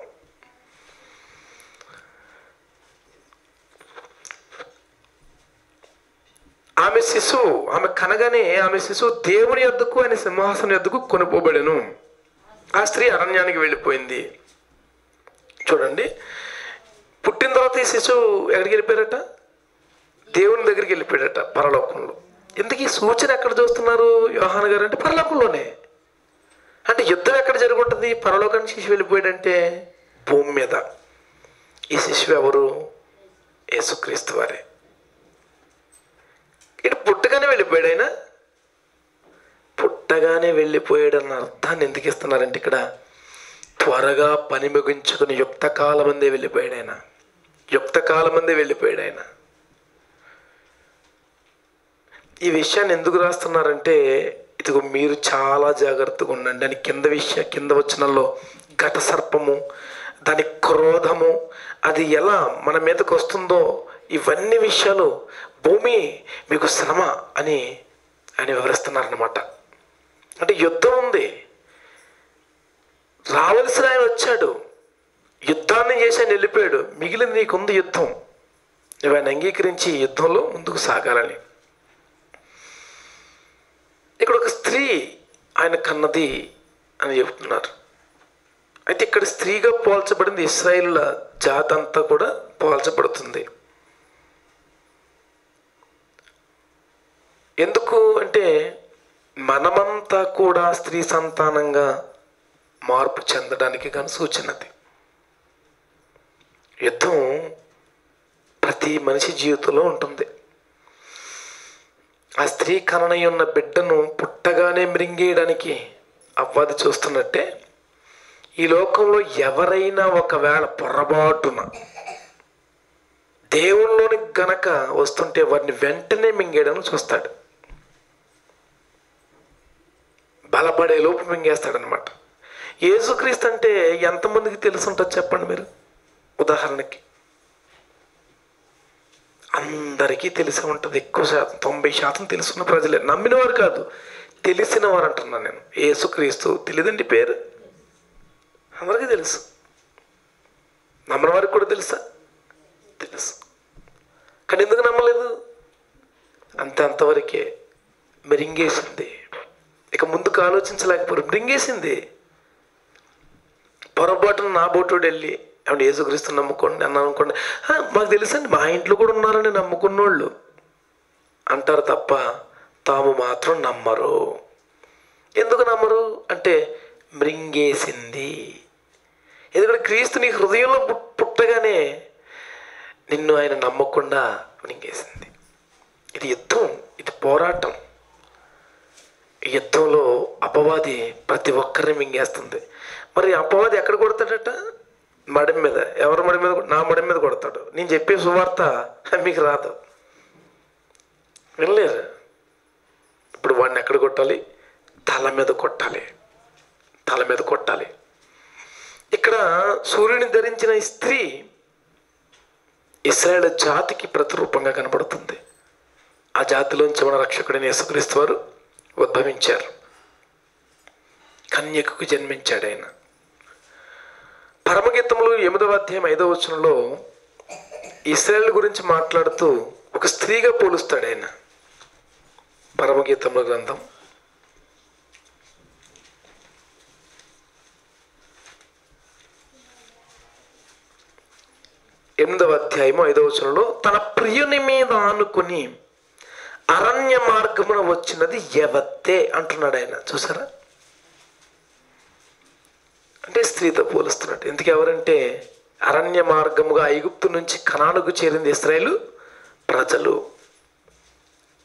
ఆమె శిశువు ఆమె కనగానే ఆమె శిశువు దేవుని యొద్దకు, ఆయన సింహాసనం యొద్దకు కొనుపోబడెను. ఆ స్త్రీ అరణ్యానికి వెళ్ళిపోయింది. చూడండి, పుట్టిన తర్వాత ఈ శిశువు ఎక్కడికి వెళ్ళిపోయారట? దేవుని దగ్గరికి వెళ్ళిపోయాడట, పరలోకంలో. ఎందుకు ఈ సూచన ఎక్కడ చూస్తున్నారు యోహాను గారు అంటే? పరలోకంలోనే. అంటే యుద్ధం ఎక్కడ జరుగుంటుంది? పరలోకానికి శిశువు వెళ్ళిపోయాడంటే భూమి మీద. ఈ శిశువు ఎవరు? యేసుక్రీస్తు వారే. ఇటు పుట్టగానే వెళ్ళిపోయాడు ఆయన. పుట్టగానే వెళ్ళిపోయాడు అన్న అర్థాన్ని ఎందుకు ఇస్తున్నారంటే ఇక్కడ త్వరగా పని ముగించుకుని యుక్త కాలం మందే వెళ్ళిపోయాడు ఆయన. యుక్త కాలం మందే వెళ్ళిపోయాడు ఆయన. ఈ విషయాన్ని ఎందుకు రాస్తున్నారంటే ఇదిగో మీరు చాలా జాగ్రత్తగా ఉండండి అని. కింద విషయ కింద వచనంలో ఘట సర్పము, దాని క్రోధము, అది ఎలా మన మీదకి వస్తుందో, ఇవన్నీ విషయాలు భూమి మీకు శ్రమ అని ఆయన వివరిస్తున్నారన్నమాట. అంటే యుద్ధం ఉంది, రావలసిన ఆయన వచ్చాడు, యుద్ధాన్ని చేసి ఆయన వెళ్ళిపోయాడు. మిగిలింది నీకుంది యుద్ధం. నువ్వు ఆయన అంగీకరించి యుద్ధంలో ముందుకు సాగాలని. ఇక్కడ ఒక స్త్రీ ఆయన కన్నది అని చెబుతున్నారు. అయితే ఇక్కడ స్త్రీగా పోల్చబడింది ఇశ్రాయేలుల జాతి అంతా కూడా పోల్చబడుతుంది. ఎందుకు అంటే మనమంతా కూడా స్త్రీ సంతానంగా మార్పు చెందడానికి కానీ సూచనది. యుద్ధం ప్రతి మనిషి జీవితంలో ఉంటుంది. ఆ స్త్రీ కననై ఉన్న బిడ్డను పుట్టగానే మృంగేయడానికి అవ్వది చూస్తున్నట్టే ఈ లోకంలో ఎవరైనా ఒకవేళ పొరపాటున దేవుళ్ళలోని గనక వస్తుంటే వారిని వెంటనే మింగేయడానికి చూస్తాడు. బలపడే లోపు మింగేస్తాడనమాట. యేసుక్రీస్తు అంటే ఎంతమందికి తెలుసుంటుంది చెప్పండి మీరు? ఉదాహరణకి అందరికీ తెలిసి ఉంటుంది. ఎక్కువ శాతం, తొంభై శాతం తెలుసున్న ప్రజలే. నమ్మిన వారు కాదు, తెలిసిన వారు అంటున్నాను నేను. యేసుక్రీస్తు తెలియదండి పేరు, అందరికీ తెలుసు. నమ్మని వారికి కూడా తెలుసా? తెలుసు. కానీ ఎందుకు నమ్మలేదు? అంతే, అంతవరకే. మరింగేసింది. ఇక ముందుకు ఆలోచించలేకపోయారు, మరింగేసింది. పొరపాటున నా బోటోడు వెళ్ళి ఏమంటే యేసుక్రీస్తు నమ్ముకోండి అన్నాను అనుకోండి, మాకు తెలుసండి మా ఇంట్లో కూడా ఉన్నారని నమ్ముకున్నోళ్ళు అంటారు తప్ప తాము మాత్రం నమ్మరు. ఎందుకు నమ్మరు అంటే మృంగేసింది. ఎందుకంటే క్రీస్తు నీ హృదయంలో పుట్టగానే నిన్ను ఆయన నమ్మకుండా మృంగేసింది. ఇది యుద్ధం, ఇది పోరాటం. ఈ యుద్ధంలో అపవాది ప్రతి ఒక్కరిని మింగేస్తుంది. మరి అపవాది ఎక్కడ కొడతాడట? మడి మీద. ఎవరి మడి మీద? నా మడి మీద కొడతాడు. నేను చెప్పే సువార్త మీకు రాదు, వినలేరు. ఇప్పుడు వాడిని ఎక్కడ కొట్టాలి? తల మీద కొట్టాలి, తల మీద కొట్టాలి. ఇక్కడ సూర్యుని ధరించిన స్త్రీ ఇశ్రాయేలు జాతికి ప్రతిరూపంగా కనబడుతుంది. ఆ జాతిలోంచి మన రక్షకుడైన యేసుక్రీస్తు వారు ఉద్భవించారు. కన్యకకు జన్మించాడు ఆయన. పరమగీతములు ఎనిమిదవ అధ్యాయం ఐదవ వచనంలో ఇశ్రాయేలు గురించి మాట్లాడుతూ ఒక స్త్రీగా పోలుస్తాడు ఆయన. పరమగీతముల గ్రంథం ఎనిమిదవ అధ్యాయము ఐదవ వచనంలో తన ప్రియుని మీద ఆనుకుని అరణ్య మార్గమున వచ్చినది ఎవత్తే అంటున్నాడు ఆయన. చూసారా? అంటే స్త్రీతో పోలుస్తున్నట్టు. ఎందుకు ఎవరంటే అరణ్య మార్గముగా ఐగుప్తు నుంచి కనానుకు చేరింది ఇశ్రాయేలు ప్రజలు.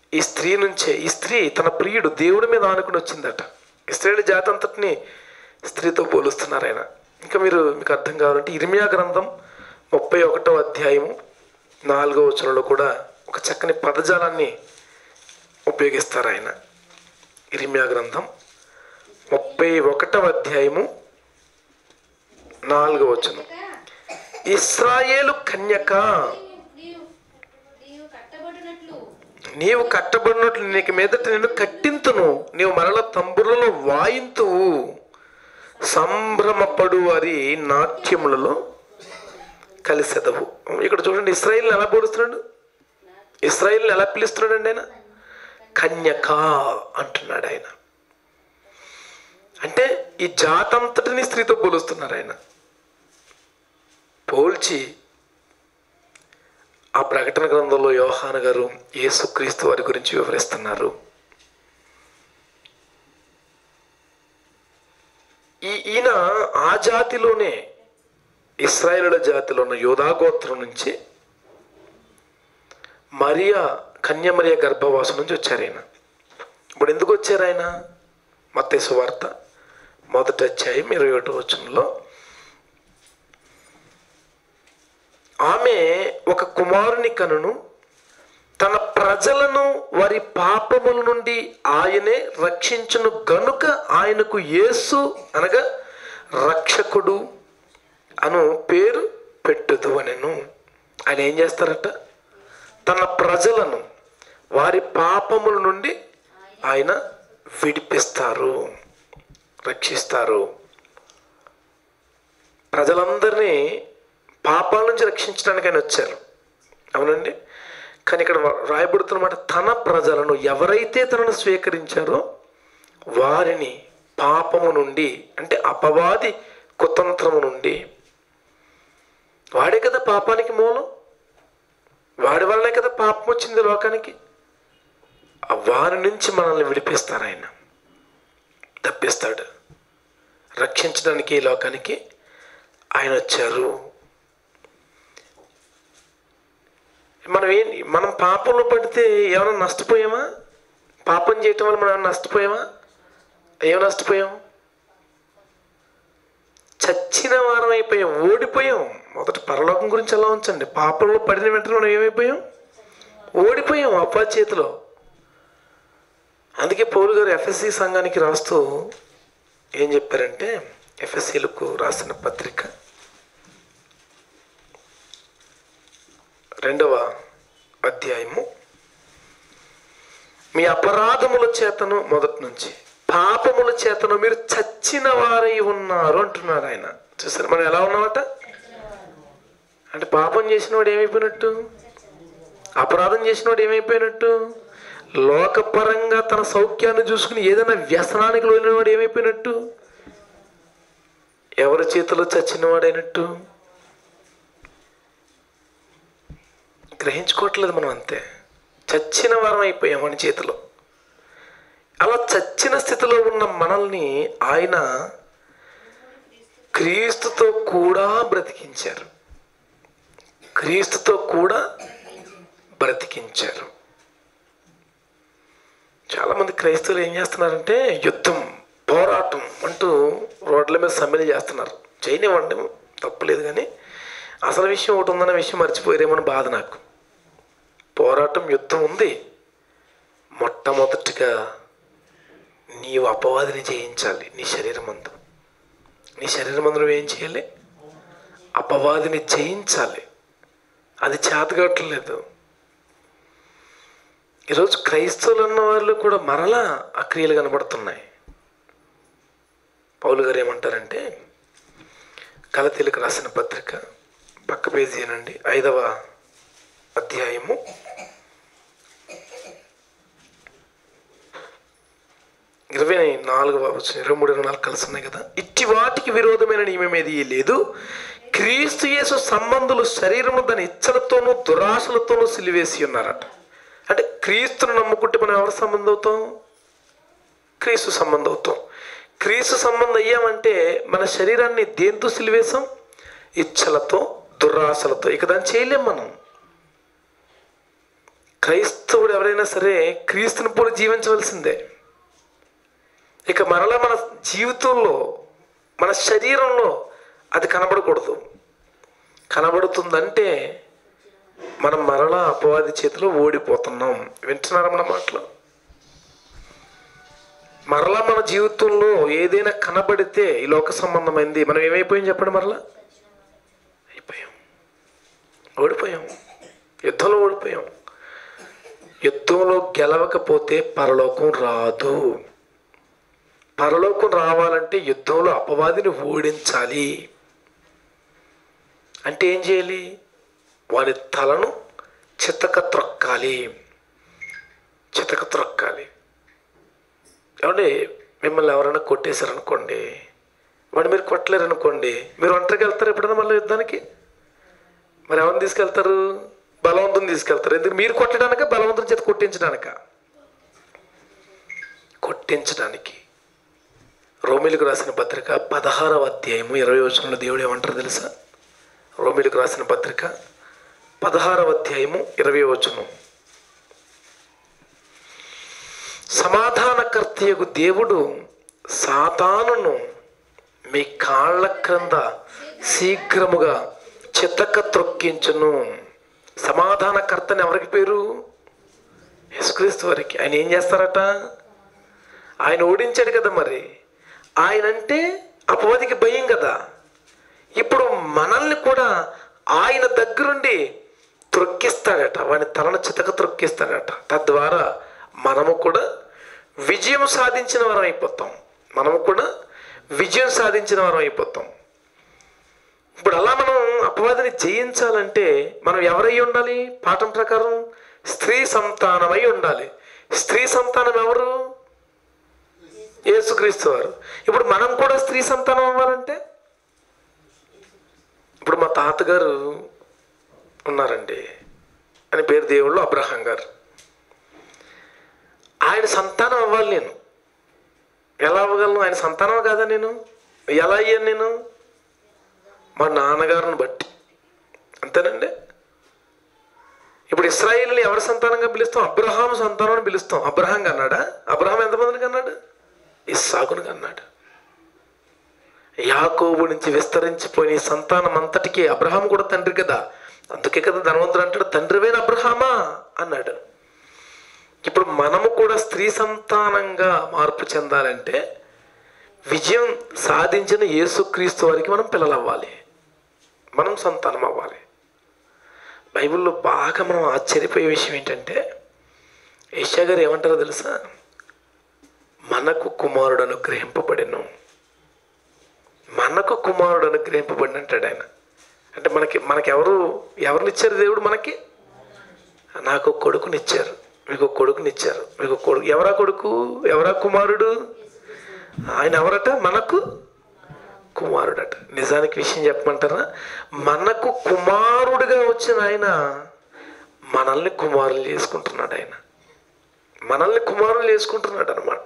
ఈ స్త్రీ నుంచే, ఈ స్త్రీ తన ప్రియుడు దేవుడి మీద ఆనుకుని వచ్చిందట. ఇశ్రాయేలు జాతి అంతటిని స్త్రీతో పోలుస్తున్నారు ఆయన. ఇంకా మీరు మీకు అర్థం కావాలంటే ఇర్మియా గ్రంథం ముప్పై ఒకటో అధ్యాయము నాలుగో వచనంలో కూడా ఒక చక్కని పదజాలాన్ని ఉపయోగిస్తారు ఆయన. ఇర్మియా గ్రంథం ముప్పై ఒకటవ అధ్యాయము నాలుగో వచనం, ఇశ్రాయేలు కన్యక నీవు కట్టబడినట్లు నీకు మీదట నేను కట్టింతును, నీవు మరల తంబురులలో వాయింతువు, సంభ్రమపడు వారి నాట్యములలో కలిసెదవు. ఇక్కడ చూడండి, ఇశ్రాయేలుని ఎలా పోలుస్తున్నాడు, ఇశ్రాయేలుని ఎలా పిలుస్తున్నాడు అండి ఆయన? కన్యక అంటున్నాడు ఆయన. అంటే ఈ జాతంతటిని స్త్రీతో పోలుస్తున్నారు ఆయన. పోల్చి ఆ ప్రకటన గ్రంథంలో యోహాను గారు యేసుక్రీస్తు వారి గురించి వివరిస్తున్నారు. ఈ ఈయన ఆ జాతిలోనే, ఇశ్రాయేలుల జాతిలో ఉన్న యోధా గోత్రం నుంచి మరియా, కన్య మరియ గర్భవాసం నుంచి వచ్చారు ఆయన. ఇప్పుడు ఎందుకు వచ్చారు ఆయన? మత్తయి సువార్త మొదటి అధ్యాయం ఇరవై ఒకటో వచనంలో ఆమె ఒక కుమారుని కనును, తన ప్రజలను వారి పాపముల నుండి ఆయనే రక్షించును గనుక ఆయనకు యేసు అనగా రక్షకుడు అను పేరు పెట్టుదు అనెను. ఆయన ఏం చేస్తారట? తన ప్రజలను వారి పాపముల నుండి ఆయన విడిపిస్తారు, రక్షిస్తారు. ప్రజలందరినీ పాపాల నుంచి రక్షించడానికి ఆయన వచ్చారు, అవునండి. కానీ ఇక్కడ రాయబడుతున్నమాట, తన ప్రజలను, ఎవరైతే తనను స్వీకరించారో వారిని పాపము నుండి, అంటే అపవాది కుతంత్రము నుండి, వాడే కదా పాపానికి మూలం, వాడి వల్లనే కదా పాపం వచ్చింది లోకానికి, వారి నుంచి మనల్ని విడిపిస్తారు ఆయన, తప్పిస్తాడు. రక్షించడానికి ఈ లోకానికి ఆయన వచ్చారు. మనం ఏం మనం పాపంలో పడితే ఏమైనా నష్టపోయామా? పాపం చేయటం వల్ల మనం ఏమైనా నష్టపోయామా? ఏమైనా నష్టపోయాం? చచ్చిన వారం అయిపోయాం, ఓడిపోయాం. మొదటి పరలోకం గురించి ఎలా ఉంచండి. పాపంలో పడిన వెంటనే మనం ఏమైపోయాం? ఓడిపోయాం అపవాది చేతిలో. అందుకే పౌలు గారు ఎఫ్ఎస్సి సంఘానికి రాస్తూ ఏం చెప్పారంటే, ఎఫ్ఎస్సీలకు రాసిన పత్రిక రెండవ అధ్యాయము, మీ అపరాధముల చేతను, మొదటి నుంచి పాపముల చేతను మీరు చచ్చిన వారై ఉన్నారు అంటున్నారు ఆయన. చూసారు మనం ఎలా ఉన్నామట? అంటే పాపం చేసిన వాడు ఏమైపోయినట్టు? అపరాధం చేసిన వాడు ఏమైపోయినట్టు? లోకపరంగా తన సౌఖ్యాన్ని చూసుకుని ఏదైనా వ్యసనానికి లోనివాడు ఏమైపోయినట్టు? ఎవరి చేతిలో చచ్చినవాడైనట్టు? గ్రహించుకోవట్లేదు మనం, అంతే. చచ్చిన వారం అయిపోయాం మన చేతిలో. అలా చచ్చిన స్థితిలో ఉన్న మనల్ని ఆయన క్రీస్తుతో కూడా బ్రతికించారు, క్రీస్తుతో కూడా బ్రతికించారు. చాలామంది క్రైస్తవులు ఏం చేస్తున్నారంటే, యుద్ధం, పోరాటం అంటూ రోడ్ల మీద సమ్మెలు చేస్తున్నారు. చేయనివ్వండి, తప్పులేదు. కానీ అసలు విషయం ఒకటి ఉందన్న విషయం మర్చిపోయారేమని బాధ నాకు. పోరాటం, యుద్ధం ఉంది. మొట్టమొదటిగా నీవు అపవాదిని జయించాలి. నీ శరీరం అందు నీ శరీరం అందు నువ్వేం చేయాలి? అపవాదిని జయించాలి. అది చేతగట్టలేదు. ఈరోజు క్రైస్తవులు అన్న వాళ్ళు కూడా మరలా ఆ క్రియలు కనబడుతున్నాయి. పౌలు గారు ఏమంటారంటే, గలతీయులకు రాసిన పత్రిక పక్క పేజీ అనండి, ఐదవ అధ్యాయము ఇరవై నాలుగవ ఇరవై మూడు ఇరవై నాలుగు కలిసి ఉన్నాయి కదా. ఇట్టి వాటికి విరోధమైన నియమం ఏది లేదు, క్రీస్తు యేసు సంబంధులు శరీరము దాని ఇచ్చలతోనూ దురాశలతోనూ సిలివేసి ఉన్నారట. అంటే క్రీస్తును నమ్ముకుంటే మనం ఎవరి సంబంధం అవుతాం? క్రీస్తు సంబంధం అవుతాం. క్రీస్తు సంబంధం అయ్యామంటే మన శరీరాన్ని దేంతో సిలివేసాం? ఇచ్చలతో, దురాశలతో. ఇక దాన్ని చేయలేం మనం. క్రైస్తవుడు ఎవరైనా సరే క్రీస్తుని పోలి జీవించవలసిందే. ఇక మరలా మన జీవితంలో, మన శరీరంలో అది కనబడకూడదు. కనబడుతుందంటే మనం మరలా అపవాది చేతిలో ఓడిపోతున్నాం. వింటున్నారా మన మాటలు? మరలా మన జీవితంలో ఏదైనా కనబడితే ఈ లోక సంబంధమైంది, మనం ఏమైపోయాం చెప్పండి? మరలా అయిపోయాం, ఓడిపోయాం, యుద్ధంలో ఓడిపోయాం. యుద్ధంలో గెలవకపోతే పరలోకం రాదు. పరలోకం రావాలంటే యుద్ధంలో అపవాదిని ఓడించాలి. అంటే ఏం చేయాలి? వాడి తలను చితక త్రొక్కాలి, చితక త్రొక్కాలి. ఏమండి, మిమ్మల్ని ఎవరైనా కొట్టేశారనుకోండి, వాడు మీరు కొట్టలేరు అనుకోండి, మీరు ఒంటరికి వెళ్తారు ఎప్పుడైనా మళ్ళీ యుద్ధానికి? మరి ఎవరిని తీసుకెళ్తారు? బలవంతుని తీసుకెళ్తారు. ఎందుకు? మీరు కొట్టడానిక, బలవంతుని చేత కొట్టించడానిక? కొట్టించడానికి. రోమిలకు రాసిన పత్రిక పదహారవ అధ్యాయము ఇరవై వచనంలో దేవుడు ఏమంటారు తెలుసా? రోమిలకు రాసిన పత్రిక పదహారవ అధ్యాయము ఇరవై వచనం, సమాధానకర్తయగు దేవుడు సాతానును మీ కాళ్ళ క్రింద శీఘ్రముగా చితక త్రొక్కించును. సమాధానకర్తని ఎవరికి పేరు? యేసుక్రీస్తు వారికి. ఆయన ఏం చేస్తారట? ఆయన ఓడించాడు కదా. మరి ఆయన అంటే అపవాదికి భయం కదా. ఇప్పుడు మనల్ని కూడా ఆయన దగ్గరుండి త్రొక్కిస్తాడట, వాడిని తలను చితక త్రొక్కిస్తాడట. తద్వారా మనము కూడా విజయం సాధించిన వారం అయిపోతాం. మనము కూడా విజయం సాధించిన వారం అయిపోతాం. ఇప్పుడు అలా మనం అపవాదిని జయించాలంటే మనం ఎవరై ఉండాలి? పాఠం ప్రకారం స్త్రీ సంతానమై ఉండాలి. స్త్రీ సంతానం ఎవరు? యేసుక్రీస్తు వారు. ఇప్పుడు మనం కూడా స్త్రీ సంతానం అవ్వాలంటే, ఇప్పుడు మా తాతగారు ఉన్నారండి, అని పేరు దేవుళ్ళు అబ్రహాం గారు. ఆయన సంతానం అవ్వాలి నేను. ఎలా అవ్వగలను? ఆయన సంతానం కాదా నేను? ఎలా అయ్యాను నేను? మా నాన్నగారిని బట్టి. అంతేనండి. ఇప్పుడు ఇశ్రాయేలుని ఎవరి సంతానంగా పిలుస్తాం? అబ్రహాం సంతానం అని పిలుస్తాం. అబ్రహాం కన్నాడా? అబ్రహాం ఎంతమందిని కన్నాడు? ఇస్సాకుని కన్నాడు. యాకోబు నుంచి విస్తరించిపోయిన ఈ సంతానం అంతటికీ అబ్రహాం కూడా తండ్రి కదా. అందుకే కదా ధనవంతుడు అంటాడు, తండ్రివేన అబ్రహామా అన్నాడు. ఇప్పుడు మనము కూడా స్త్రీ సంతానంగా మార్పు చెందాలంటే విజయం సాధించిన యేసుక్రీస్తు వారికి మనం పిల్లలు అవ్వాలి, మనం సంతానం అవ్వాలి. బైబిల్లో బాగా మనం ఆశ్చర్యపోయే విషయం ఏంటంటే, యెషయా గారు ఏమంటారో తెలుసా? మనకు కుమారుడు అనుగ్రహింపబడెను, మనకు కుమారుడు అనుగ్రహింపబడిన అంటాడు ఆయన. అంటే మనకి మనకెవరు ఎవరినిచ్చారు దేవుడు? మనకి నాకు కొడుకునిచ్చారు, మీకు కొడుకునిచ్చారు, మీకు కొడుకు. ఎవరా కొడుకు? ఎవరా కుమారుడు? ఆయన ఎవరట? మనకు కుమారుడట. నిజానికి విషయం చెప్పమంటారా? మనకు కుమారుడిగా వచ్చిన ఆయన మనల్ని కుమారులు చేసుకుంటున్నాడు. ఆయన మనల్ని కుమారులు చేసుకుంటున్నాడు అనమాట.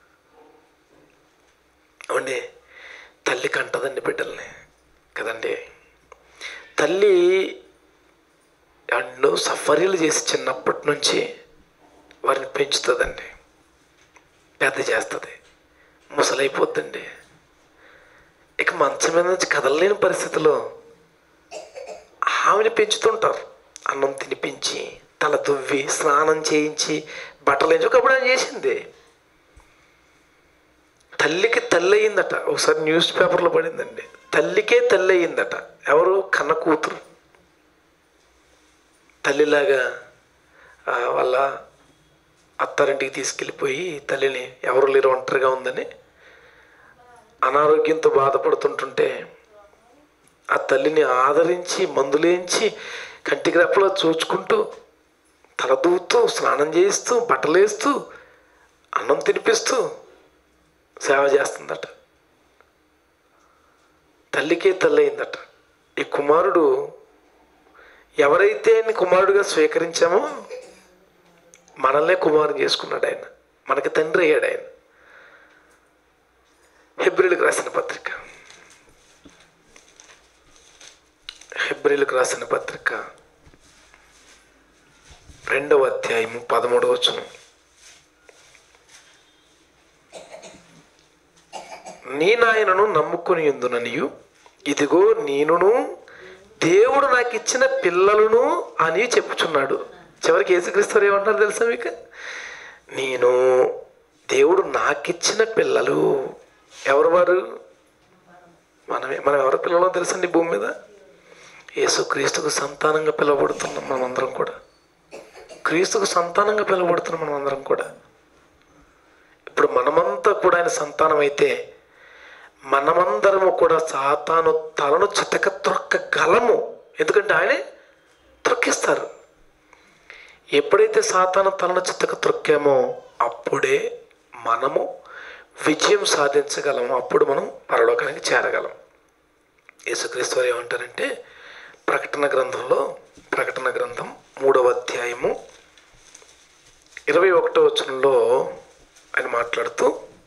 అవునండి, తల్లి కంటదండి బిడ్డల్ని కదండి. తల్లి ఎన్నో సఫరీలు చేసి చిన్నప్పటి నుంచి వారిని పెంచుతుందండి, పెద్ద చేస్తుంది, ముసలైపోద్దండి. ఇక మంచం మీద నుంచి కదలలేని పరిస్థితిలో ఆమెను పెంచుతుంటారు. అన్నం తినిపించి, తల దువ్వి, స్నానం చేయించి, బట్టలు వేయించి. ఒకప్పుడు ఆయన చేసింది. తల్లికి తల్లి అయిందట. ఒకసారి న్యూస్ పేపర్లో పడిందండి, తల్లికే తల్లి అయిందట. ఎవరు? కన్న కూతురు. తల్లిలాగా వాళ్ళ అత్తారింటికి తీసుకెళ్ళిపోయి తల్లిని ఎవరు లేరు, ఒంటరిగా ఉందని అనారోగ్యంతో బాధపడుతుంటుంటే ఆ తల్లిని ఆదరించి, మందులేంచి, కంటికి రెప్పలో చూచుకుంటూ, తలదూతూ, స్నానం చేయిస్తూ, బట్టలేస్తూ, అన్నం తినిపిస్తూ సేవ చేస్తుందట. తల్లికే తల్లి అయిందట. ఈ కుమారుడు ఎవరైతే కుమారుడుగా స్వీకరించామో మనల్నే కుమారుని చేసుకున్నాడు ఆయన, మనకి తండ్రి అయ్యాడు ఆయన. హెబ్రీలకు రాసిన పత్రిక హెబ్రీలకు రాసిన పత్రిక రెండవ అధ్యాయము పదమూడవ వచనం. నీ నాయనను నమ్ముకుని యుందుననియు ఇదిగో నేనును దేవుడు నాకు ఇచ్చిన పిల్లలను అని చెప్పుచున్నాడు. చివరికి యేసుక్రీస్తు ఏమంటారు తెలుసా మీకు? నేను దేవుడు నాకిచ్చిన పిల్లలు. ఎవరు వారు? మనమే. మనం ఎవరి పిల్లలో తెలుసండి భూమి మీద? యేసుక్రీస్తుకు సంతానంగా పిలువబడుతున్నాం మనమందరం కూడా. క్రీస్తుకు సంతానంగా పిలువబడుతున్నాం మనమందరం కూడా. ఇప్పుడు మనమంతా కూడా ఆయన సంతానం అయితే మనమందరము కూడా సాతాను తలను చితక త్రొక్కగలము. ఎందుకంటే ఆయనే త్రొక్కిస్తారు. ఎప్పుడైతే సాతాను తలను చితక త్రొక్కామో అప్పుడే మనము విజయం సాధించగలము. అప్పుడు మనం పరలోకానికి చేరగలం. యేసుక్రీస్తు వారు ఏమంటారంటే ప్రకటన గ్రంథంలో, ప్రకటన గ్రంథం మూడవ అధ్యాయము ఇరవై ఒకటో వచనంలో ఆయన మాట్లాడుతూ,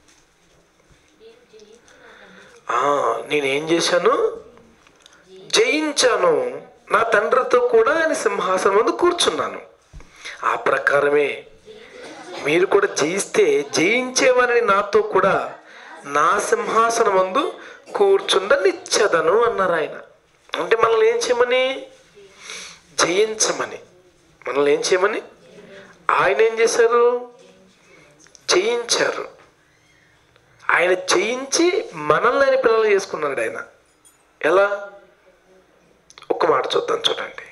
నేనేం చేశాను? జయించాను, నా తండ్రితో కూడా ఆయన సింహాసనం ముందు కూర్చున్నాను. ఆ ప్రకారమే మీరు కూడా జయిస్తే జయించేవారిని నాతో కూడా నా సింహాసనం ముందు కూర్చుండనిచ్చదను అన్నారు ఆయన. అంటే మనల్ని ఏం చేయమని? జయించమని. మనల్ని ఏం చేయమని? ఆయన ఏం చేశారు? జయించారు. ఆయన జయించి మనల్ని ఆయన పిల్లలు చేసుకున్నాడు ఆయన. ఎలా? ఒక్క మాట చూద్దాం, చూడండి.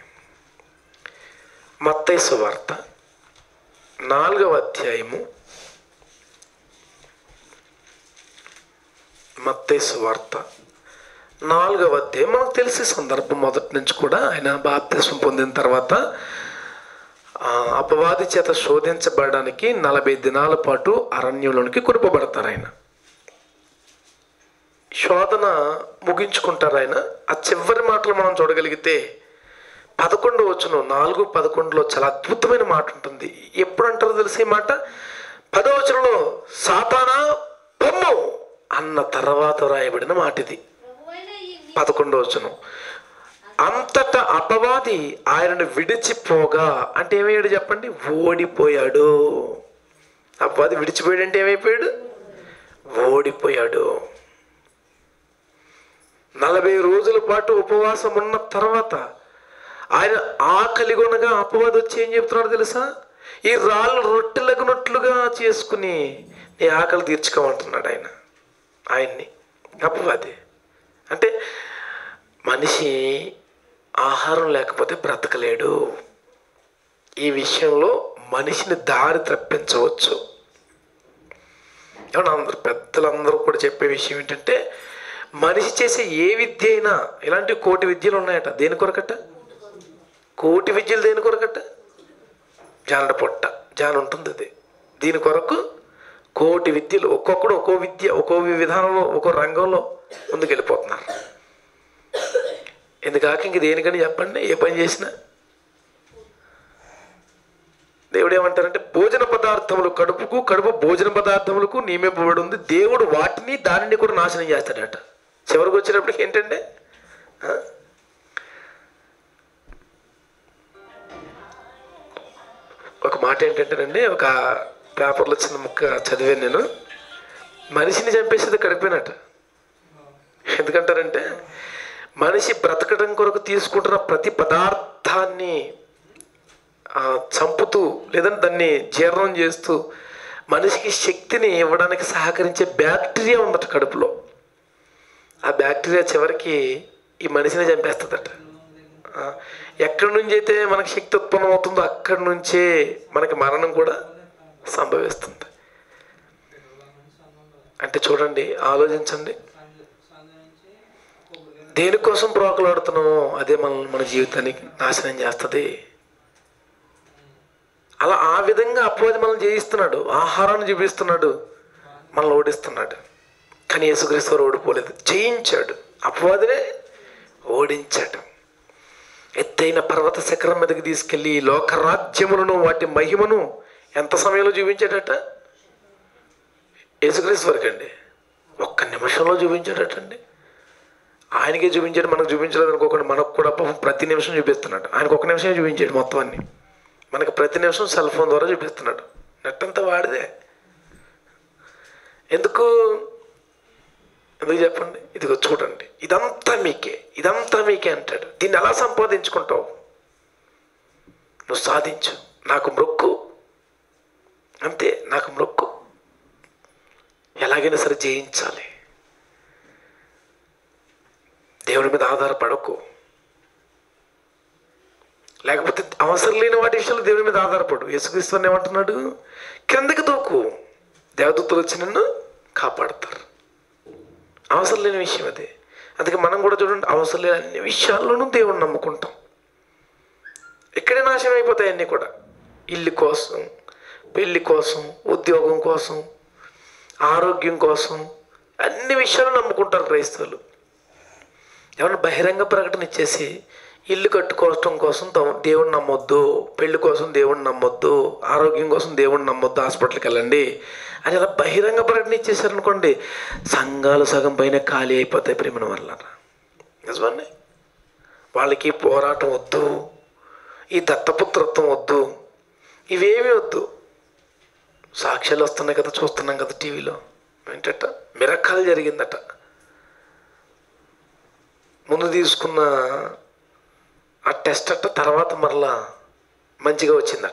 మత్తయి సువార్త నాలుగవ అధ్యాయము, మత్తయి సువార్త నాలుగవ అధ్యాయం. మనకు తెలిసే సందర్భం. మొదటి నుంచి కూడా ఆయన బాప్తిస్మం పొందిన తర్వాత అపవాది చేత శోధించబడడానికి నలభై దినాల పాటు అరణ్యంలోనికి కొనుపబడతారు. ఆయన శోధన ముగించుకుంటారు. ఆయన ఆ చివరి మాటలు మనం చూడగలిగితే పదకొండు వచనం, నాలుగు పదకొండులో చాలా అద్భుతమైన మాట ఉంటుంది. ఎప్పుడు అంటారో తెలిసే మాట? పదో వచనంలో సాతానా పొమ్ము అన్న తర్వాత రాయబడిన మాట ఇది. పదకొండో వచనం, అంతటా అపవాది ఆయనను విడిచిపోగా, అంటే ఏమయ్యాడు చెప్పండి? ఓడిపోయాడు. అపవాది విడిచిపోయాడు అంటే ఏమైపోయాడు? ఓడిపోయాడు. నలభై రోజుల పాటు ఉపవాసం ఉన్న తర్వాత ఆయన ఆకలిగొనగా అపవాది వచ్చి ఏం చెప్తున్నాడు తెలుసా? ఈ రాళ్ళు రొట్టెలగునట్లుగా చేసుకుని నీ ఆకలి తీర్చుకోమంటున్నాడు ఆయన, ఆయన్ని, అపవాది. అంటే మనిషి ఆహారం లేకపోతే బ్రతకలేడు. ఈ విషయంలో మనిషిని దారి తప్పించవచ్చు. ఏమన్నా అందరు పెద్దలందరూ కూడా చెప్పే విషయం ఏంటంటే, మనిషి చేసే ఏ విద్య అయినా, ఇలాంటి కోటి విద్యలు ఉన్నాయట. దేని కొరకట? కోటి విద్యలు దేని కొరకట? జానడ పొట్ట, జాన ఉంటుంది అది. దీని కొరకు కోటి విద్యలు. ఒక్కొక్కడు ఒక్కో విద్య, ఒక్కో విధానంలో, ఒక్కో రంగంలో ముందుకెళ్ళిపోతున్నారు. ఎందుకాక ఇంక దేనికని చెప్పండి, ఏ పని చేసినా. దేవుడు ఏమంటారంటే, భోజన పదార్థములు కడుపుకు, కడుపు భోజన పదార్థములకు నియమింపబడి ఉంది. దేవుడు వాటిని దానిని కూడా నాశనం చేస్తాడట. చివరికి వచ్చినప్పటికి ఏంటంటే, ఒక మాట ఏంటంటేనండి, ఒక పేపర్లో చిన్న ముక్క చదివాను నేను. మనిషిని చంపేసేది కడిపోయినట్ట. ఎందుకంటారంటే, మనిషి బ్రతకడం కొరకు తీసుకుంటున్న ప్రతి పదార్థాన్ని చంపుతూ, లేదంటే దాన్ని జీర్ణం చేస్తూ మనిషికి శక్తిని ఇవ్వడానికి సహకరించే బ్యాక్టీరియా ఉందట కడుపులో. ఆ బ్యాక్టీరియా చివరికి ఈ మనిషిని చంపేస్తుందట. ఎక్కడి నుంచి అయితే మనకి శక్తి ఉత్పన్నం అవుతుందో అక్కడి నుంచే మనకి మరణం కూడా సంభవిస్తుంది. అంటే చూడండి, ఆలోచించండి. దేనికోసం ప్రోకలాడుతున్నామో అదే మన మన జీవితానికి నాశనం చేస్తుంది. అలా ఆ విధంగా అపవాది మనల్ని జయిస్తున్నాడు, ఆహారాన్ని చూపిస్తున్నాడు, మనల్ని ఓడిస్తున్నాడు. కానీ యేసుక్రీస్తు వారు ఓడిపోలేదు, జయించాడు. అపవాదినే ఓడించాడు. ఎత్తైన పర్వత శిఖరం మీదకి తీసుకెళ్ళి లోకరాజ్యములను, వాటి మహిమను ఎంత సమయంలో చూపించాడట? యేసుక్రీస్తు వరకు అండి ఒక్క నిమిషంలో చూపించాడటండి. ఆయనకే చూపించాడు, మనకు చూపించలేదు అనుకోకుండా మనకు కూడా ప్రతి నిమిషం చూపిస్తున్నాడు. ఆయనకు ఒక్క నిమిషమే చూపించాడు మొత్తం అన్ని. మనకు ప్రతి నిమిషం సెల్ ఫోన్ ద్వారా చూపిస్తున్నాడు. నెట్ అంతా వాడిదే. ఎందుకు ఎందుకు చెప్పండి? ఇదిగో చూడండి, ఇదంతా మీకే, ఇదంతా మీకే అంటాడు. దీన్ని ఎలా సంపాదించుకుంటావు? నువ్వు సాధించు, నాకు మొక్కు, అంతే, నాకు మొక్కు. ఎలాగైనా సరే జయించాలి. దేవుడి మీద ఆధారపడకు. లేకపోతే అవసరం లేని వాటి విషయంలో దేవుడి మీద ఆధారపడు. యేసుక్రీస్తు ఏమంటున్నాడు? కిందకి దూకు, దేవదూతలు వచ్చి నిన్ను కాపాడతారు. అవసరం లేని విషయం అది. అందుకే మనం కూడా చూడండి, అవసరం లేని అన్ని విషయాల్లోనూ దేవుడిని నమ్ముకుంటాం. ఇక్కడే నాశనం అయిపోతాయి అన్నీ కూడా. ఇల్లు కోసం, పెళ్ళి కోసం, ఉద్యోగం కోసం, ఆరోగ్యం కోసం అన్ని విషయాలు నమ్ముకుంటారు క్రైస్తవులు. ఏమన్నా బహిరంగ ప్రకటన ఇచ్చేసి ఇల్లు కట్టుకోవటం కోసం దేవుడిని నమ్మొద్దు, పెళ్లి కోసం దేవుడిని నమ్మొద్దు, ఆరోగ్యం కోసం దేవుడిని నమ్మొద్దు, హాస్పిటల్కి వెళ్ళండి అని అలా బహిరంగ ప్రకటన ఇచ్చేసారనుకోండి, సంఘాలు సగం పైన ఖాళీ అయిపోతాయి ప్రేమల వల్ల. నిజమండి. వాళ్ళకి పోరాటం వద్దు, ఈ దత్తపుత్రత్వం వద్దు, ఇవేమీ వద్దు. సాక్ష్యాలు వస్తున్నాయి కదా, చూస్తున్నాం కదా టీవీలో. ఏంటట మిరకాలు జరిగిందట. ముందు తీసుకున్న ఆ టెస్ట్ అట్ట తర్వాత మరలా మంచిగా వచ్చిందట.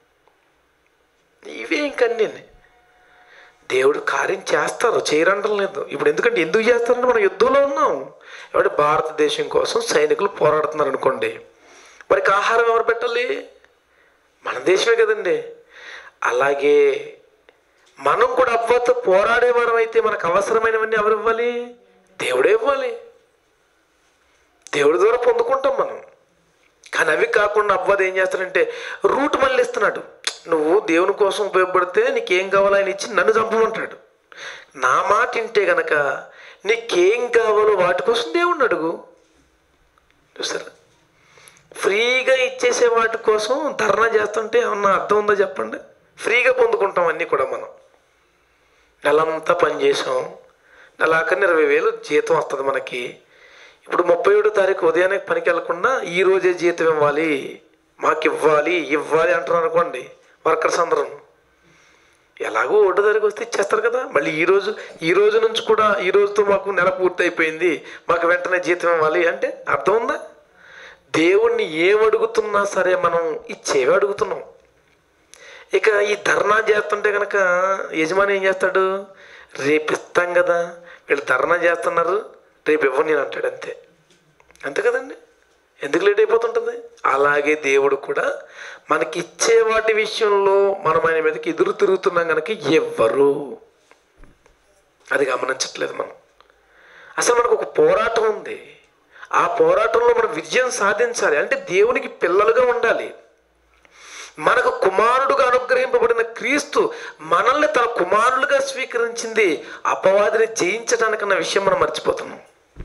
ఇవే ఇంకన్నీ దేవుడు కార్యం చేస్తారు, చేయరంటం లేదు. ఇప్పుడు ఎందుకంటే ఎందుకు చేస్తారంటే మనం యుద్ధంలో ఉన్నాం. ఎవరి భారతదేశం కోసం సైనికులు పోరాడుతున్నారు అనుకోండి, వారికి ఆహారం ఎవరు పెట్టాలి? మన దేశమే కదండి. అలాగే మనం కూడా అవ్వతో పోరాడేవారం అయితే మనకు అవసరమైనవన్నీ ఎవరు ఇవ్వాలి? దేవుడే ఇవ్వాలి. దేవుడి ద్వారా పొందుకుంటాం మనం. కానీ అవి కాకుండా అవ్వదు ఏం చేస్తాడంటే రూట్ మళ్ళీ ఇస్తున్నాడు. నువ్వు దేవుని కోసం ఉపయోగపడితే నీకేం కావాలో ఆయన ఇచ్చి నన్ను చంపమంటాడు. నా మాట వింటే గనక నీకేం కావాలో వాటి కోసం దేవుణ్ణి అడుగు. చూసారా? ఫ్రీగా ఇచ్చేసే వాటి కోసం ధర్నా చేస్తుంటే ఏమన్నా అర్థం ఉందో చెప్పండి? ఫ్రీగా పొందుకుంటాం అన్నీ కూడా. మనం నెలంతా పనిచేసాం, నెలాఖరిని ఇరవై వేలు జీతం వస్తుంది మనకి. ఇప్పుడు ముప్పై ఏడో తారీఖు ఉదయానికి పనికి వెళ్ళకుండా ఈరోజే జీతం ఇవ్వాలి, మాకు ఇవ్వాలి ఇవ్వాలి అంటున్నారు అనుకోండి వర్కర్స్ అందరూ. ఎలాగో ఒకటో తారీఖు వస్తే ఇచ్చేస్తారు కదా. మళ్ళీ ఈరోజు ఈ రోజు నుంచి కూడా ఈ రోజుతో మాకు నెల పూర్తి అయిపోయింది, మాకు వెంటనే జీతం ఇవ్వాలి అంటే అర్థం ఉందా? దేవుణ్ణి ఏమడుగుతున్నా సరే మనం ఇచ్చేవి అడుగుతున్నాం. ఇక ఈ ధర్నా చేస్తుంటే కనుక యజమాని ఏం చేస్తాడు? రేపు ఇస్తాం కదా, వీళ్ళు ధర్నా చేస్తున్నారు, రేపు ఇవ్వను నేను అంటాడు. అంతే అంతే కదండి. ఎందుకు లేట్ అయిపోతుంటుంది? అలాగే దేవుడు కూడా మనకి ఇచ్చే వాటి విషయంలో మనం ఆయన మీదకి ఎదురు తిరుగుతున్నాం కనుక ఎవ్వరు అది గమనించట్లేదు మనం. అసలు మనకు ఒక పోరాటం ఉంది. ఆ పోరాటంలో మనం విజయం సాధించాలి అంటే దేవునికి పిల్లలుగా ఉండాలి. మనకు కుమారుడుగా అనుగ్రహింపబడిన క్రీస్తు మనల్ని తన కుమారులుగా స్వీకరించింది అపవాదిని జయించడానికన్న విషయం మనం మర్చిపోతున్నాం.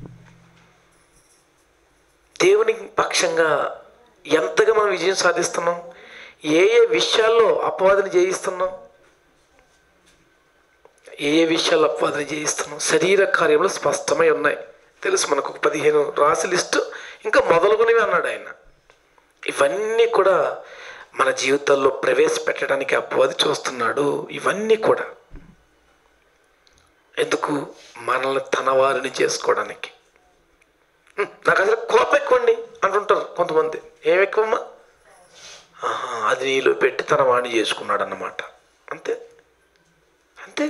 దేవుని పక్షంగా ఎంతగా మనం విజయం సాధిస్తున్నాం? ఏ ఏ విషయాల్లో అపవాదిని జయిస్తున్నాం? ఏ ఏ విషయాల్లో అపవాదిని జయిస్తున్నాం? శరీర కార్యములు స్పష్టమై ఉన్నాయి, తెలుసు మనకు. ఒక పదిహేను రాసి లిస్టు ఇంకా మొదలుగునేవి అన్నాడు ఆయన. ఇవన్నీ కూడా మన జీవితాల్లో ప్రవేశపెట్టడానికి అపవాది చూస్తున్నాడు. ఇవన్నీ కూడా ఎందుకు? మనల్ని తన వారిని చేసుకోవడానికి. నాకు అసలు కోపం ఎక్కువండి అంటుంటారు కొంతమంది. ఏం ఎక్కువమ్మా? ఆహా, అది నీలో పెట్టి తన వాణి చేసుకున్నాడు అన్నమాట. అంతే అంతే.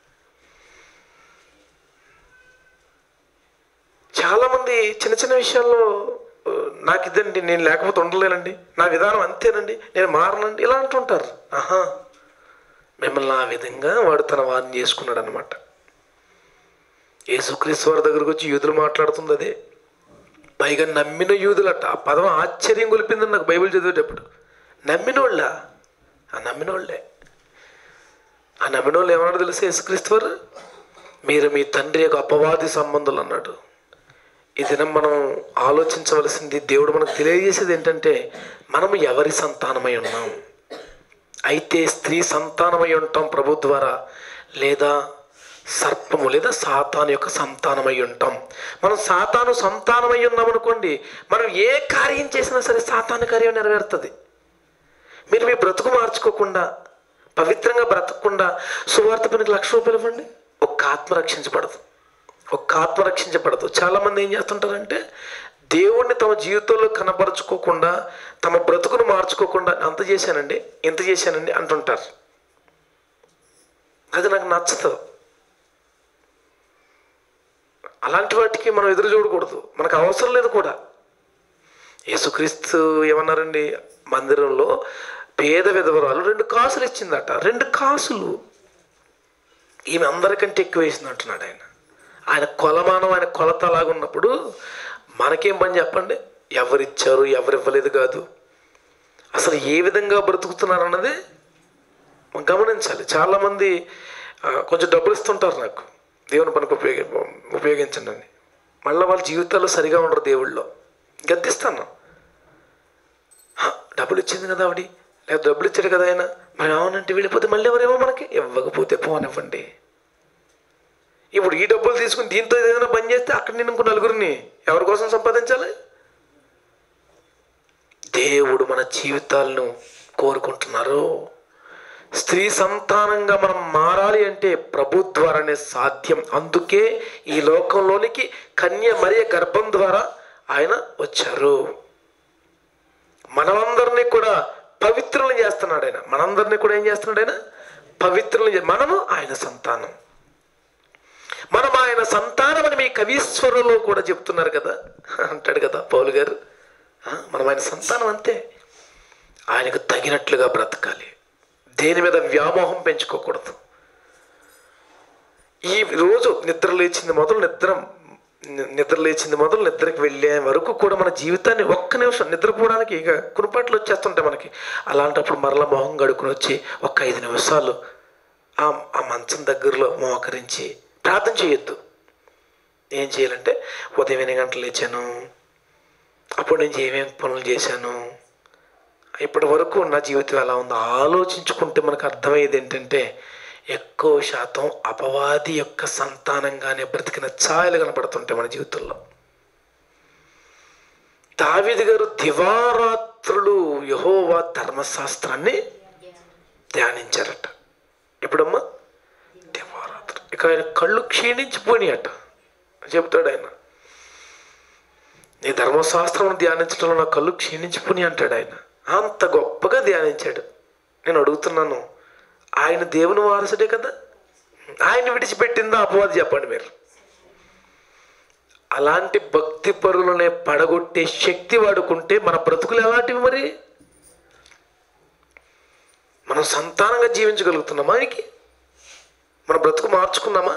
చాలామంది చిన్న చిన్న విషయాల్లో నాకు ఇదండి, నేను లేకపోతే ఉండలేనండి, నా విధానం అంతేనండి, నేను మారనండి ఇలా అంటుంటారు. ఆహా, మిమ్మల్ని ఆ విధంగా వాడు తన వారిని చేసుకున్నాడు అనమాట. యేసుక్రీస్తు వారి దగ్గరకు వచ్చి యూదులు మాట్లాడుతుంది అదే. పైగా నమ్మిన యూదులట. ఆ పదం ఆశ్చర్యం గొలిపిందని నాకు బైబిల్ చదివేటప్పుడు. నమ్మినోళ్ళ ఆ నమ్మినోళ్ళే ఆ నమ్మినోళ్ళు ఏమన్నాడు తెలుసు యేసుక్రీస్తు వారు? మీరు మీ తండ్రి యొక్క అపవాది సంబంధులు అన్నాడు. ఈ దినం మనం ఆలోచించవలసింది, దేవుడు మనకు తెలియజేసేది ఏంటంటే మనము ఎవరి సంతానమై ఉన్నాం. అయితే స్త్రీ సంతానమై ఉంటాం ప్రభు ద్వారా, లేదా సర్పము లేదా సాతాను యొక్క సంతానమై ఉంటాం. మనం సాతాను సంతానమై ఉన్నాం అనుకోండి, మనం ఏ కార్యం చేసినా సరే సాతాను కార్యం నెరవేరుతుంది. మీరు మీ బ్రతుకు మార్చుకోకుండా, పవిత్రంగా బ్రతకకుండా సువార్త పనికి లక్ష రూపాయలు ఇవ్వండి, ఒక్క ఆత్మ రక్షించబడదు. ఒక్క ఆత్మ రక్షించబడదు. చాలామంది ఏం చేస్తుంటారంటే దేవుణ్ణి తమ జీవితంలో కనపరుచుకోకుండా, తమ బ్రతుకును మార్చుకోకుండా అంత చేశానండి, ఇంత చేశానండి అంటుంటారు. అది నాకు నచ్చదు. అలాంటి వాటికి మనం ఎదురు చూడకూడదు, మనకు అవసరం లేదు కూడా. యేసుక్రీస్తు ఏమన్నారండి, మందిరంలో పేద విధవరాలు రెండు కాసులు ఇచ్చిందట. రెండు కాసులు ఈమె అందరికంటే ఎక్కువ వేసింది అంటున్నాడు ఆయన. ఆయన కొలమానం, ఆయన కొలత అలాగున్నప్పుడు మనకేం పని చెప్పండి? ఎవరిచ్చారు ఎవరు ఇవ్వలేదు కాదు, అసలు ఏ విధంగా బ్రతుకుతున్నారు అన్నది గమనించాలి. చాలామంది కొంచెం డబ్బులు ఇస్తుంటారు, నాకు దేవుని పనికి ఉపయోగ ఉపయోగించండి అని. మళ్ళీ వాళ్ళ జీవితాల్లో సరిగా ఉండరు, దేవుళ్ళలో గద్దిస్తాను. డబ్బులు ఇచ్చింది కదా ఆవిడ, లేదా డబ్బులు ఇచ్చాడు కదా ఆయన, మరి అవునంటే వెళ్ళిపోతే మళ్ళీ ఎవరేమో మనకి ఇవ్వకపోతే పోనివ్వండి. ఇప్పుడు ఈ డబ్బులు తీసుకుని దీంతో ఏదైనా పని చేస్తే అక్కడ నేను ఇంకో నలుగురిని ఎవరి కోసం సంపాదించాలి? దేవుడు మన జీవితాలను కోరుకుంటున్నారు. స్త్రీ సంతానంగా మనం మారాలి అంటే ప్రభు ద్వారానే సాధ్యం. అందుకే ఈ లోకంలోనికి కన్య మరియ గర్భం ద్వారా ఆయన వచ్చారు. మనమందరినీ కూడా పవిత్రులను చేస్తున్నాడు ఆయన. మనందరినీ కూడా ఏం చేస్తున్నాడు ఆయన? పవిత్రులను. మనము ఆయన సంతానం, మనం ఆయన సంతానం అని మీ కవీశ్వరులో కూడా చెప్తున్నారు కదా, అంటాడు కదా పౌలు గారు. మనం ఆయన సంతానం అంతే. ఆయనకు తగినట్లుగా బ్రతకాలి, దేని మీద వ్యామోహం పెంచుకోకూడదు. ఈ రోజు నిద్ర లేచింది మొదలు నిద్ర నిద్ర లేచింది మొదలు నిద్రకి వెళ్ళే వరకు కూడా మన జీవితాన్ని ఒక్క నిమిషం నిద్రపోవడానికి ఇక కునుపాట్లు వచ్చేస్తుంటాయి మనకి. అలాంటప్పుడు మరలా మొహం గడుకుని వచ్చి ఒక్క ఐదు నిమిషాలు ఆ ఆ మంచం దగ్గరలో మోకరించి ప్రార్థన చేయొద్దు. ఏం చేయాలంటే ఉదయం ఎన్ని గంటలు లేచాను, అప్పుడు నేను ఏమేమి పనులు చేశాను, ఇప్పటి వరకు నా జీవితం ఎలా ఉందో ఆలోచించుకుంటే మనకు అర్థమయ్యేది ఏంటంటే ఎక్కువ శాతం అపవాది యొక్క సంతానంగానే బ్రతికిన ఛాయలు కనపడుతుంటాయి మన జీవితంలో. దావీదు గారు దివారాత్రులు యెహోవా ధర్మశాస్త్రాన్ని ధ్యానించారట. ఎప్పుడమ్మా? దివారాత్రులు. ఇక ఆయన కళ్ళు క్షీణించిపోయినాయట. చెబుతాడు ఆయన, నీ ధర్మశాస్త్రం ధ్యానించడంలో నా కళ్ళు క్షీణించిపోయి అంటాడు ఆయన. అంత గొప్పగా ధ్యానించాడు. నేను అడుగుతున్నాను, ఆయన దేవుని వారసుడే కదా, ఆయన విడిచిపెట్టిందా అపవాది చెప్పండి మీరు? అలాంటి భక్తి పరులనే పడగొట్టే శక్తి వాడుకుంటే మన బ్రతుకులు ఎలాంటివి? మరి మనం సంతానంగా జీవించగలుగుతున్నామా? ఆయనకి మన బ్రతుకు మార్చుకున్నామా?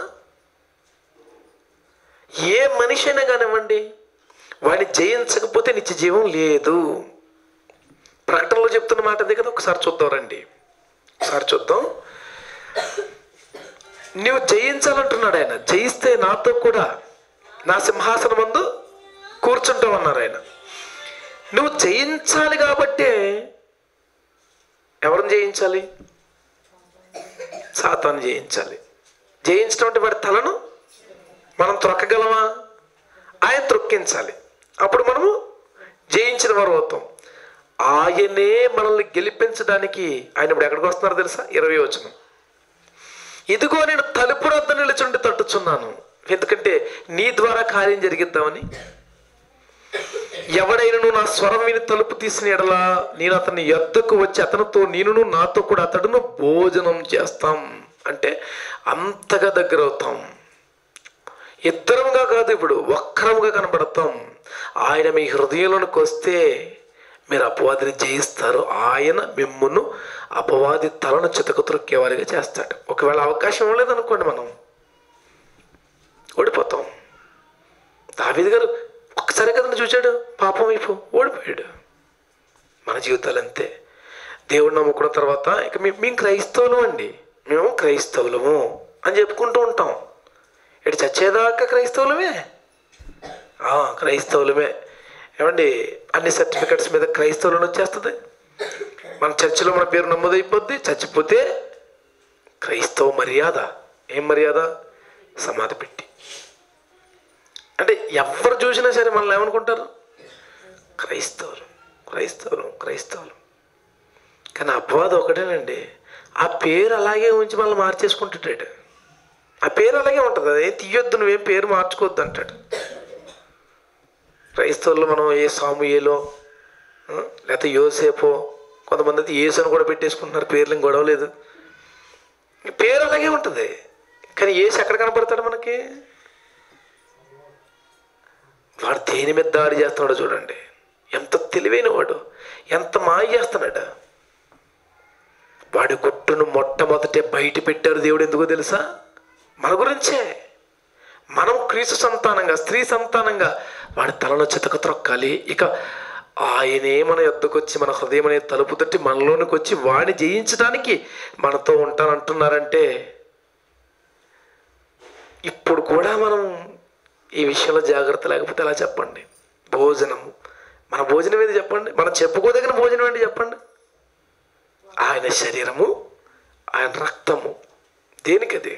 ఏ మనిషి అయినా కానివ్వండి, వాడిని జయించకపోతే నిత్య జీవం లేదు. ప్రకటనలో చెప్తున్న మాట అదే కదా. ఒకసారి చూద్దాం రండి, ఒకసారి చూద్దాం. నువ్వు జయించాలంటున్నాడు ఆయన. జయిస్తే నాతో కూడా నా సింహాసనం ముందు కూర్చుంటామన్నారు ఆయన. నువ్వు జయించాలి కాబట్టే ఎవరిని జయించాలి? సాతాను జయించాలి. జయించడం అంటే వాడి తలను మనం త్రొక్కగలమా? ఆయన త్రొక్కించాలి, అప్పుడు మనము జయించిన వారు అవుతాం. ఆయనే మనల్ని గెలిపించడానికి ఆయన ఇప్పుడు ఎక్కడికి వస్తున్నారు తెలుసా? ఇరవై వచనం, ఇదిగో నేను తలుపు వద్ద నిలుచుండి తట్టుచున్నాను, ఎందుకంటే నీ ద్వారా కార్యం జరిగిద్దామని. ఎవడైనా నా స్వరం విని తలుపు తీసిన ఎడలా నేను అతని యొద్దకు వచ్చి అతనితో నేనును నాతో కూడా అతడును భోజనం చేస్తాం. అంటే అంతగా దగ్గర అవుతాం. ఇద్దరముగా కాదు, ఇప్పుడు ఒక్కరముగా కనబడతాం. ఆయన మీ హృదయంలోనికి వస్తే మీరు అపవాదిని జయిస్తారు. ఆయన మిమ్మును అపవాది తలను చితక త్రొక్కేవారిగా చేస్తాడు. ఒకవేళ అవకాశం ఇవ్వలేదనుకోండి, మనం ఓడిపోతాం. దావీదు గారు ఒక్కసారి కదండి చూశాడు, పాపం వైపు ఓడిపోయాడు. మన జీవితాలు అంతే. దేవుడు నమ్ముకున్న తర్వాత ఇక మేము క్రైస్తవులం అండి, మేము క్రైస్తవులము అని చెప్పుకుంటూ ఉంటాం. ఇటు చచ్చేదాకా క్రైస్తవులమే, క్రైస్తవులమే. ఏమండి, అన్ని సర్టిఫికెట్స్ మీద క్రైస్తవులను వచ్చేస్తుంది. మన చర్చిలో మన పేరు నమోదైపోద్ది. చచ్చిపోతే క్రైస్తవ మర్యాద. ఏం మర్యాద? సమాధి పెట్టి. అంటే ఎవరు చూసినా సరే మనల్ని ఏమనుకుంటారు? క్రైస్తవులు, క్రైస్తవులు, క్రైస్తవులు. కానీ అపవాదం ఒకటేనండి, ఆ పేరు అలాగే ఉంచి మళ్ళీ మార్చేసుకుంటాడు. ఆ పేరు అలాగే ఉంటుంది, అదేం తీయొద్దు, నువ్వేం పేరు మార్చుకోవద్దు అంటాడు. క్రైస్తవుల్లో మనం ఏ సాముయేలో లేకపోతే యోసేపో, కొంతమంది అయితే యేసుని కూడా పెట్టేసుకుంటున్నారు, పేర్లు గొడవ లేదు, పేరు అలాగే ఉంటుంది. కానీ యేసు ఎక్కడ కనపడతాడు మనకి? వాడు దేని మీద దాడి చేస్తున్నాడో చూడండి, ఎంత తెలివైన వాడు, ఎంత మాయ చేస్తున్నాడు. వాడి గుట్టును మొట్టమొదటే బయట పెట్టారు దేవుడు, ఎందుకో తెలుసా? మన గురించే. మనం క్రీస్తు సంతానంగా, స్త్రీ సంతానంగా వాడి తలలో చితక త్రొక్కాలి. ఇక ఆయనే మన యొద్దకు వచ్చి, మన హృదయం అనే తలుపు తట్టి మనలోనికి వచ్చి వాడిని జయించడానికి మనతో ఉంటానంటున్నారంటే, ఇప్పుడు కూడా మనం ఈ విషయంలో జాగ్రత్త లేకపోతే ఎలా చెప్పండి? భోజనము, మన భోజనం ఏది చెప్పండి? మనం చెప్పుకోదగిన భోజనం ఏంటి చెప్పండి? ఆయన శరీరము, ఆయన రక్తము. దేనికది?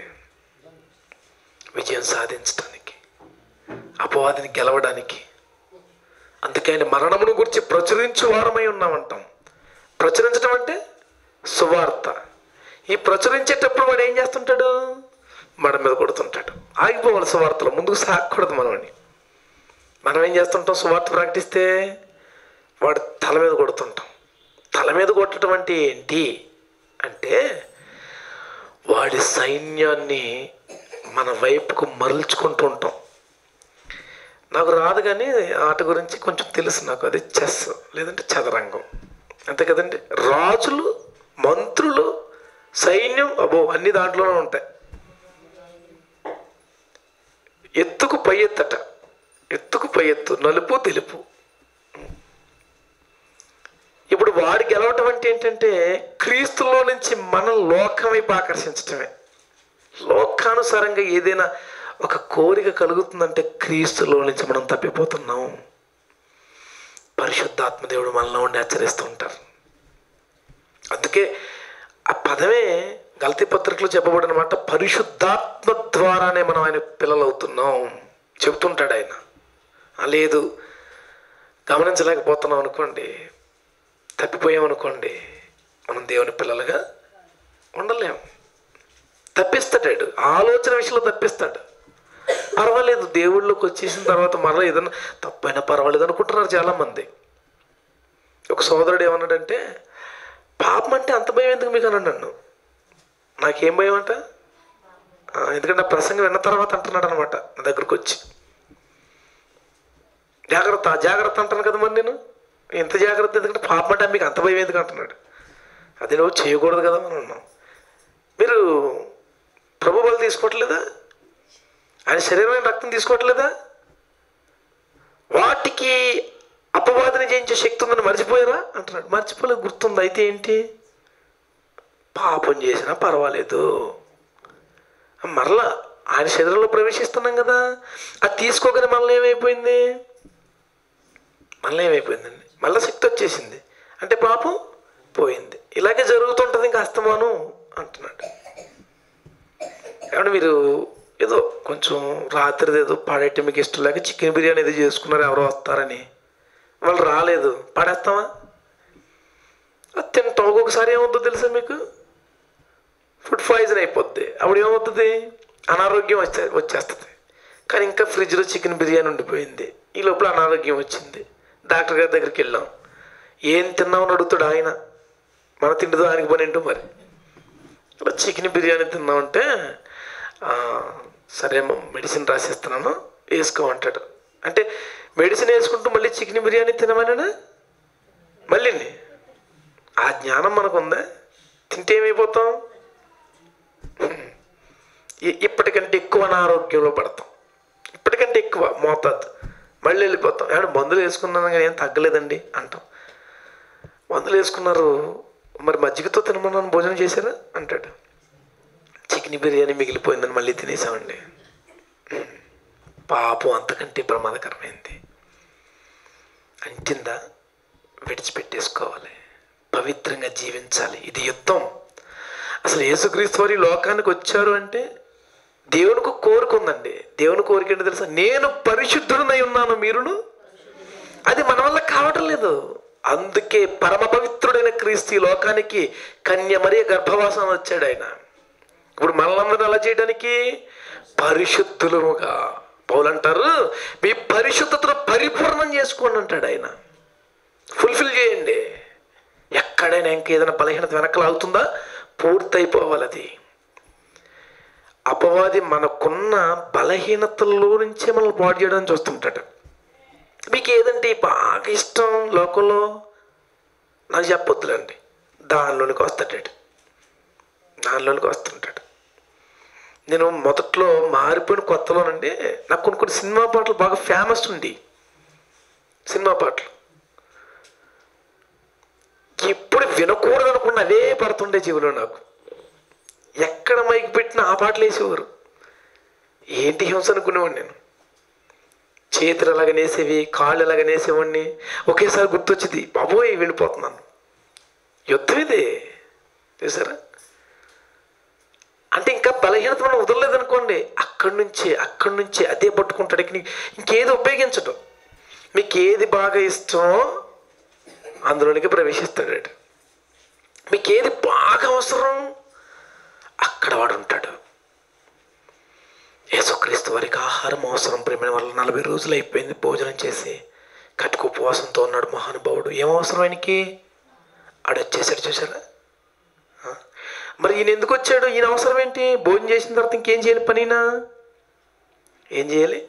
విజయం సాధించడానికి, అపవాదిని గెలవడానికి. అందుకే ఆయన మరణమును గురించి ప్రచురించు వారమై ఉన్నామంటాం. ప్రచురించడం అంటే సువార్త. ఈ ప్రచురించేటప్పుడు వాడు ఏం చేస్తుంటాడు? మన మీద కొడుతుంటాడు. ఆగిపోవాలి సువార్తలో, ముందుకు సాగకూడదు మనమని. మనం ఏం చేస్తుంటాం? సువార్త ప్రకటిస్తే వాడు తల మీద కొడుతుంటాం. తల మీద కొట్టడం అంటే ఏంటి అంటే, వాడి సైన్యాన్ని మన వైపుకు మరల్చుకుంటూ ఉంటాం. నాకు రాదు కానీ ఆట గురించి కొంచెం తెలుసు నాకు, అది చెస్ లేదంటే చదరంగం, అంతే కదండి. రాజులు, మంత్రులు, సైన్యం, అబో అన్ని దాంట్లోనే ఉంటాయి. ఎత్తుకు పై ఎత్తట, ఎత్తుకు పై ఎత్తు, నలుపు తెలుపు. ఇప్పుడు వాడు గెలవటం అంటే ఏంటంటే, క్రీస్తులో నుంచి మనం లోకం వైపు ఆకర్షించటమే. లోకానుసారంగా ఏదైనా ఒక కోరిక కలుగుతుందంటే క్రీస్తులో నుంచి మనం తప్పిపోతున్నాం. పరిశుద్ధాత్మదేవుడు మనలో ఉండి హెచ్చరిస్తూ ఉంటారు. అందుకే ఆ పదమే గలతీ పత్రికలో చెప్పబడిన మాట, పరిశుద్ధాత్మ ద్వారానే మనం ఆయన పిల్లలు అవుతున్నాం చెబుతుంటాడు ఆయన. లేదు గమనించలేకపోతున్నాం అనుకోండి, తప్పిపోయామనుకోండి, మనం దేవుని పిల్లలుగా ఉండలేము. తప్పిస్తాడు, ఆలోచన విషయంలో తప్పిస్తాడు. పర్వాలేదు, దేవుళ్ళకి వచ్చేసిన తర్వాత మరలా ఏదన్నా తప్పైనా పర్వాలేదు అనుకుంటున్నారు చాలామంది. ఒక సోదరుడు ఏమన్నాడంటే, పాపం అంటే అంత భయం ఎందుకు మీకు అన్నాడు నన్ను. నాకేం భయం అంట? ఎందుకంటే ఆ ప్రసంగం విన్న తర్వాత అంటున్నాడు అనమాట నా దగ్గరకు వచ్చి, జాగ్రత్త జాగ్రత్త అంటాను కదా మరి నేను, ఎంత జాగ్రత్త, ఎందుకంటే పాపం అంటే మీకు అంత భయం ఎందుకు అంటున్నాడు. అది నువ్వు చేయకూడదు కదా మనం అన్నాం. మీరు ప్రభు బలి తీసుకోవట్లేదా? ఆయన శరీరమైన రక్తం తీసుకోవట్లేదా? వాటికి అపవాదిని జయించే శక్తి ఉందని మర్చిపోయారా అంటున్నాడు. మర్చిపోలేదు, గుర్తుంది. అయితే ఏంటి? పాపం చేసినా పర్వాలేదు, మరలా ఆయన శరీరంలో ప్రవేశిస్తున్నాం కదా, అది తీసుకోగానే మళ్ళీ ఏమైపోయింది? మళ్ళీ ఏమైపోయిందండి? మళ్ళీ శక్తి వచ్చేసింది అంటే పాపం పోయింది. ఇలాగే జరుగుతుంటుంది ఇంకా అస్తమానం అంటున్నాడు. కాబట్టి మీరు ఏదో కొంచెం రాత్రిది ఏదో పాడేయటం మీకు ఇష్టం లేక చికెన్ బిర్యానీ ఏదో చేసుకున్నారు, ఎవరో వస్తారని, వాళ్ళు రాలేదు, పాడేస్తామా? అది తింటాం. ఒక్కొక్కసారి ఏమవుతుందో తెలుసా మీకు? ఫుడ్ పాయిజన్ అయిపోద్ది. అప్పుడు ఏమవుతుంది? అనారోగ్యం వచ్చే వచ్చేస్తుంది. కానీ ఇంకా ఫ్రిడ్జ్లో చికెన్ బిర్యానీ ఉండిపోయింది. ఈ లోపల అనారోగ్యం వచ్చింది. డాక్టర్ గారి దగ్గరికి వెళ్ళాం. ఏం తిన్నామని అడుగుతాడు ఆయన. మన తిండితో ఆయనకి పని ఏంటో మరి. అలా చికెన్ బిర్యానీ తిన్నామంటే, సరే మెడిసిన్ రాసిస్తున్నాను వేసుకోమంటాడు. అంటే మెడిసిన్ వేసుకుంటూ మళ్ళీ చికెన్ బిర్యానీ తినమనేనా? మళ్ళీ ఆ జ్ఞానం మనకు ఉందా? తింటే ఏమైపోతాం? ఇప్పటికంటే ఎక్కువ అనారోగ్యంలో పడతాం, ఇప్పటికంటే ఎక్కువ మోతాదు. మళ్ళీ వెళ్ళిపోతాం. ఏమంటే మందులు వేసుకున్నాను కానీ ఏం తగ్గలేదండి అంటాం. మందులు వేసుకున్నారు, మరి మజ్జిగతో తినమన్నాను, భోజనం చేశారా అంటాడు. చికెన్ బిర్యానీ మిగిలిపోయిందని మళ్ళీ తినేసామండి. పాపం అంతకంటే ప్రమాదకరమైంది. అంటిందా? విడిచిపెట్టేసుకోవాలి, పవిత్రంగా జీవించాలి. ఇది యుద్ధం. అసలు యేసుక్రీస్తు వారి లోకానికి వచ్చారు అంటే దేవునికి కోరిక ఉందండి. దేవుని కోరిక ఏంటో తెలుసా? నేను పరిశుద్ధుడనై ఉన్నాను, మీరును. అది మన వల్ల కావటం లేదు. అందుకే పరమ పవిత్రుడైన క్రీస్తు ఈ లోకానికి కన్య మరియ గర్భవాసం వచ్చాడు ఆయన. ఇప్పుడు మనల్ని అలా చేయడానికి పరిశుద్ధులుగా పౌలు అంటారు, మీ పరిశుద్ధతను పరిపూర్ణం చేసుకోండి అంటాడు ఆయన. ఫుల్ఫిల్ చేయండి. ఎక్కడైనా ఇంకేదైనా బలహీనత వెనకాల అవుతుందా? పూర్తయిపోవాలి అది. అపవాది మనకున్న బలహీనతల్లో నుంచే మనల్ని పాడు చేయడానికి చూస్తుంటాడు. మీకు ఏదంటే బాగా ఇష్టం లోకంలో, నాకు చెప్పొద్దులండి, దానిలోనికి వస్తాడు, దానిలోనికి వస్తుంటాడు. నేను మొదట్లో మారిపోయిన కొత్తలోనండి నాకు కొన్ని కొన్ని సినిమా పాటలు బాగా ఫేమస్ ఉంది. సినిమా పాటలు ఇప్పుడు వినకూడదు అనుకున్న అవే పడుతుండే చెవిలో. నాకు ఎక్కడ మైకి పెట్టినా ఆ పాటలు వేసేవారు. ఏంటి హింస అనుకునేవాడిని నేను. చేతులు అలాగ నేసేవి, కాళ్ళు అలాగ నేసేవాడిని. ఒకేసారి గుర్తొచ్చింది, బాబోయ్ వెళ్ళిపోతున్నాను, యుద్ధం ఇదే చూసారా. అంటే ఇంకా బలహీనత మనం వదలలేదనుకోండి, అక్కడి నుంచే అక్కడి నుంచే అదే పట్టుకుంటాడు. ఇంకేది ఉపయోగించడం, మీకు ఏది బాగా ఇష్టమో అందులోనికి ప్రవేశిస్తాడు. మీకు ఏది బాగా అవసరం అక్కడ వాడు ఉంటాడు. యేసుక్రీస్తు వారికి ఆహారం అవసరం ప్రేమ వల్ల నలభై రోజులు అయిపోయింది భోజనం చేసి, కట్టుకు ఉపవాసంతో ఉన్నాడు మహానుభావుడు. ఏం అవసరం ఆయనకి? ఆడొచ్చేసాడు చూసారా. మరి ఈయన ఎందుకు వచ్చాడు? ఈయన అవసరం ఏంటి? భోజనం చేసిన తర్వాత ఇంకేం చేయాలి? పనినా ఏం చేయాలి?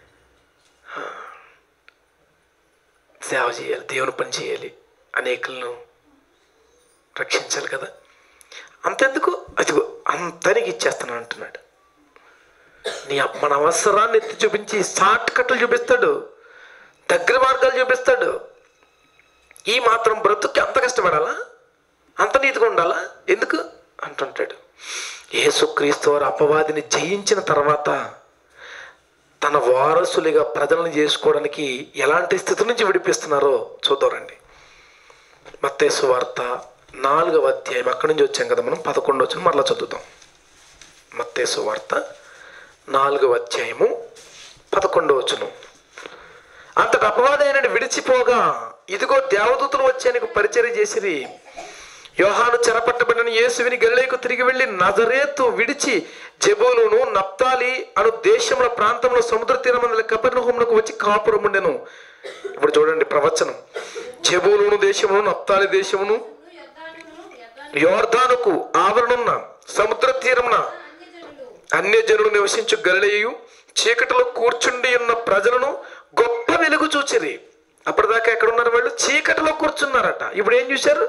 సేవ చేయాలి, దేవుని పని చేయాలి, అనేకులను రక్షించాలి కదా. అంతెందుకు, అదిగో అంతనికి ఇచ్చేస్తాను అంటున్నాడు. నీ మన అవసరాన్ని ఎత్తి చూపించి షార్ట్ కట్లు చూపిస్తాడు, దగ్గర మార్గాలు చూపిస్తాడు. ఈ మాత్రం బ్రతుక్కి అంత కష్టపడాలా, అంత నీతిగా ఉండాలా ఎందుకు అంటుంటాడు. యేసుక్రీస్తు వారు అపవాదిని జయించిన తర్వాత తన వారసులుగా ప్రజలను చేసుకోవడానికి ఎలాంటి స్థితి నుంచి విడిపిస్తున్నారో చూద్దారండి. మత్తయి సువార్త నాలుగవ అధ్యాయం, అక్కడి నుంచి వచ్చాం కదా మనం, పదకొండు వచ్చిన మరలా చదువుతాం. మత్తయి సువార్త నాలుగవ అధ్యాయము పదకొండవ వచనం. అంతటి అపవాది ఆయనను విడిచిపోగా ఇదిగో దేవదూతలు వచ్చి ఆయనకు పరిచర్య చేసిరి. యోహాను చెరపట్టబడిన యేసువిని గలిలయకు తిరిగి వెళ్ళి నజరేతు విడిచి జెబూలూను నప్తాలి అను దేశముల ప్రాంతంలో సముద్ర తీరమందల కపెర్నహూమునకు వచ్చి కాపురం ఉండెను. ఇప్పుడు చూడండి ప్రవచనం. జెబూలూను దేశమును నప్తాలి దేశమును యోర్దానుకు ఆవరణున్న సముద్ర తీరమున అన్యజనులు నివసించు గలిలయు చీకటిలో కూర్చుండి ఉన్న ప్రజలను గొప్ప వెలుగు చూచిరి. అప్పటిదాకా ఎక్కడ ఉన్నారు వాళ్ళు? చీకటిలో కూర్చున్నారట. ఇప్పుడు ఏం చూశారు?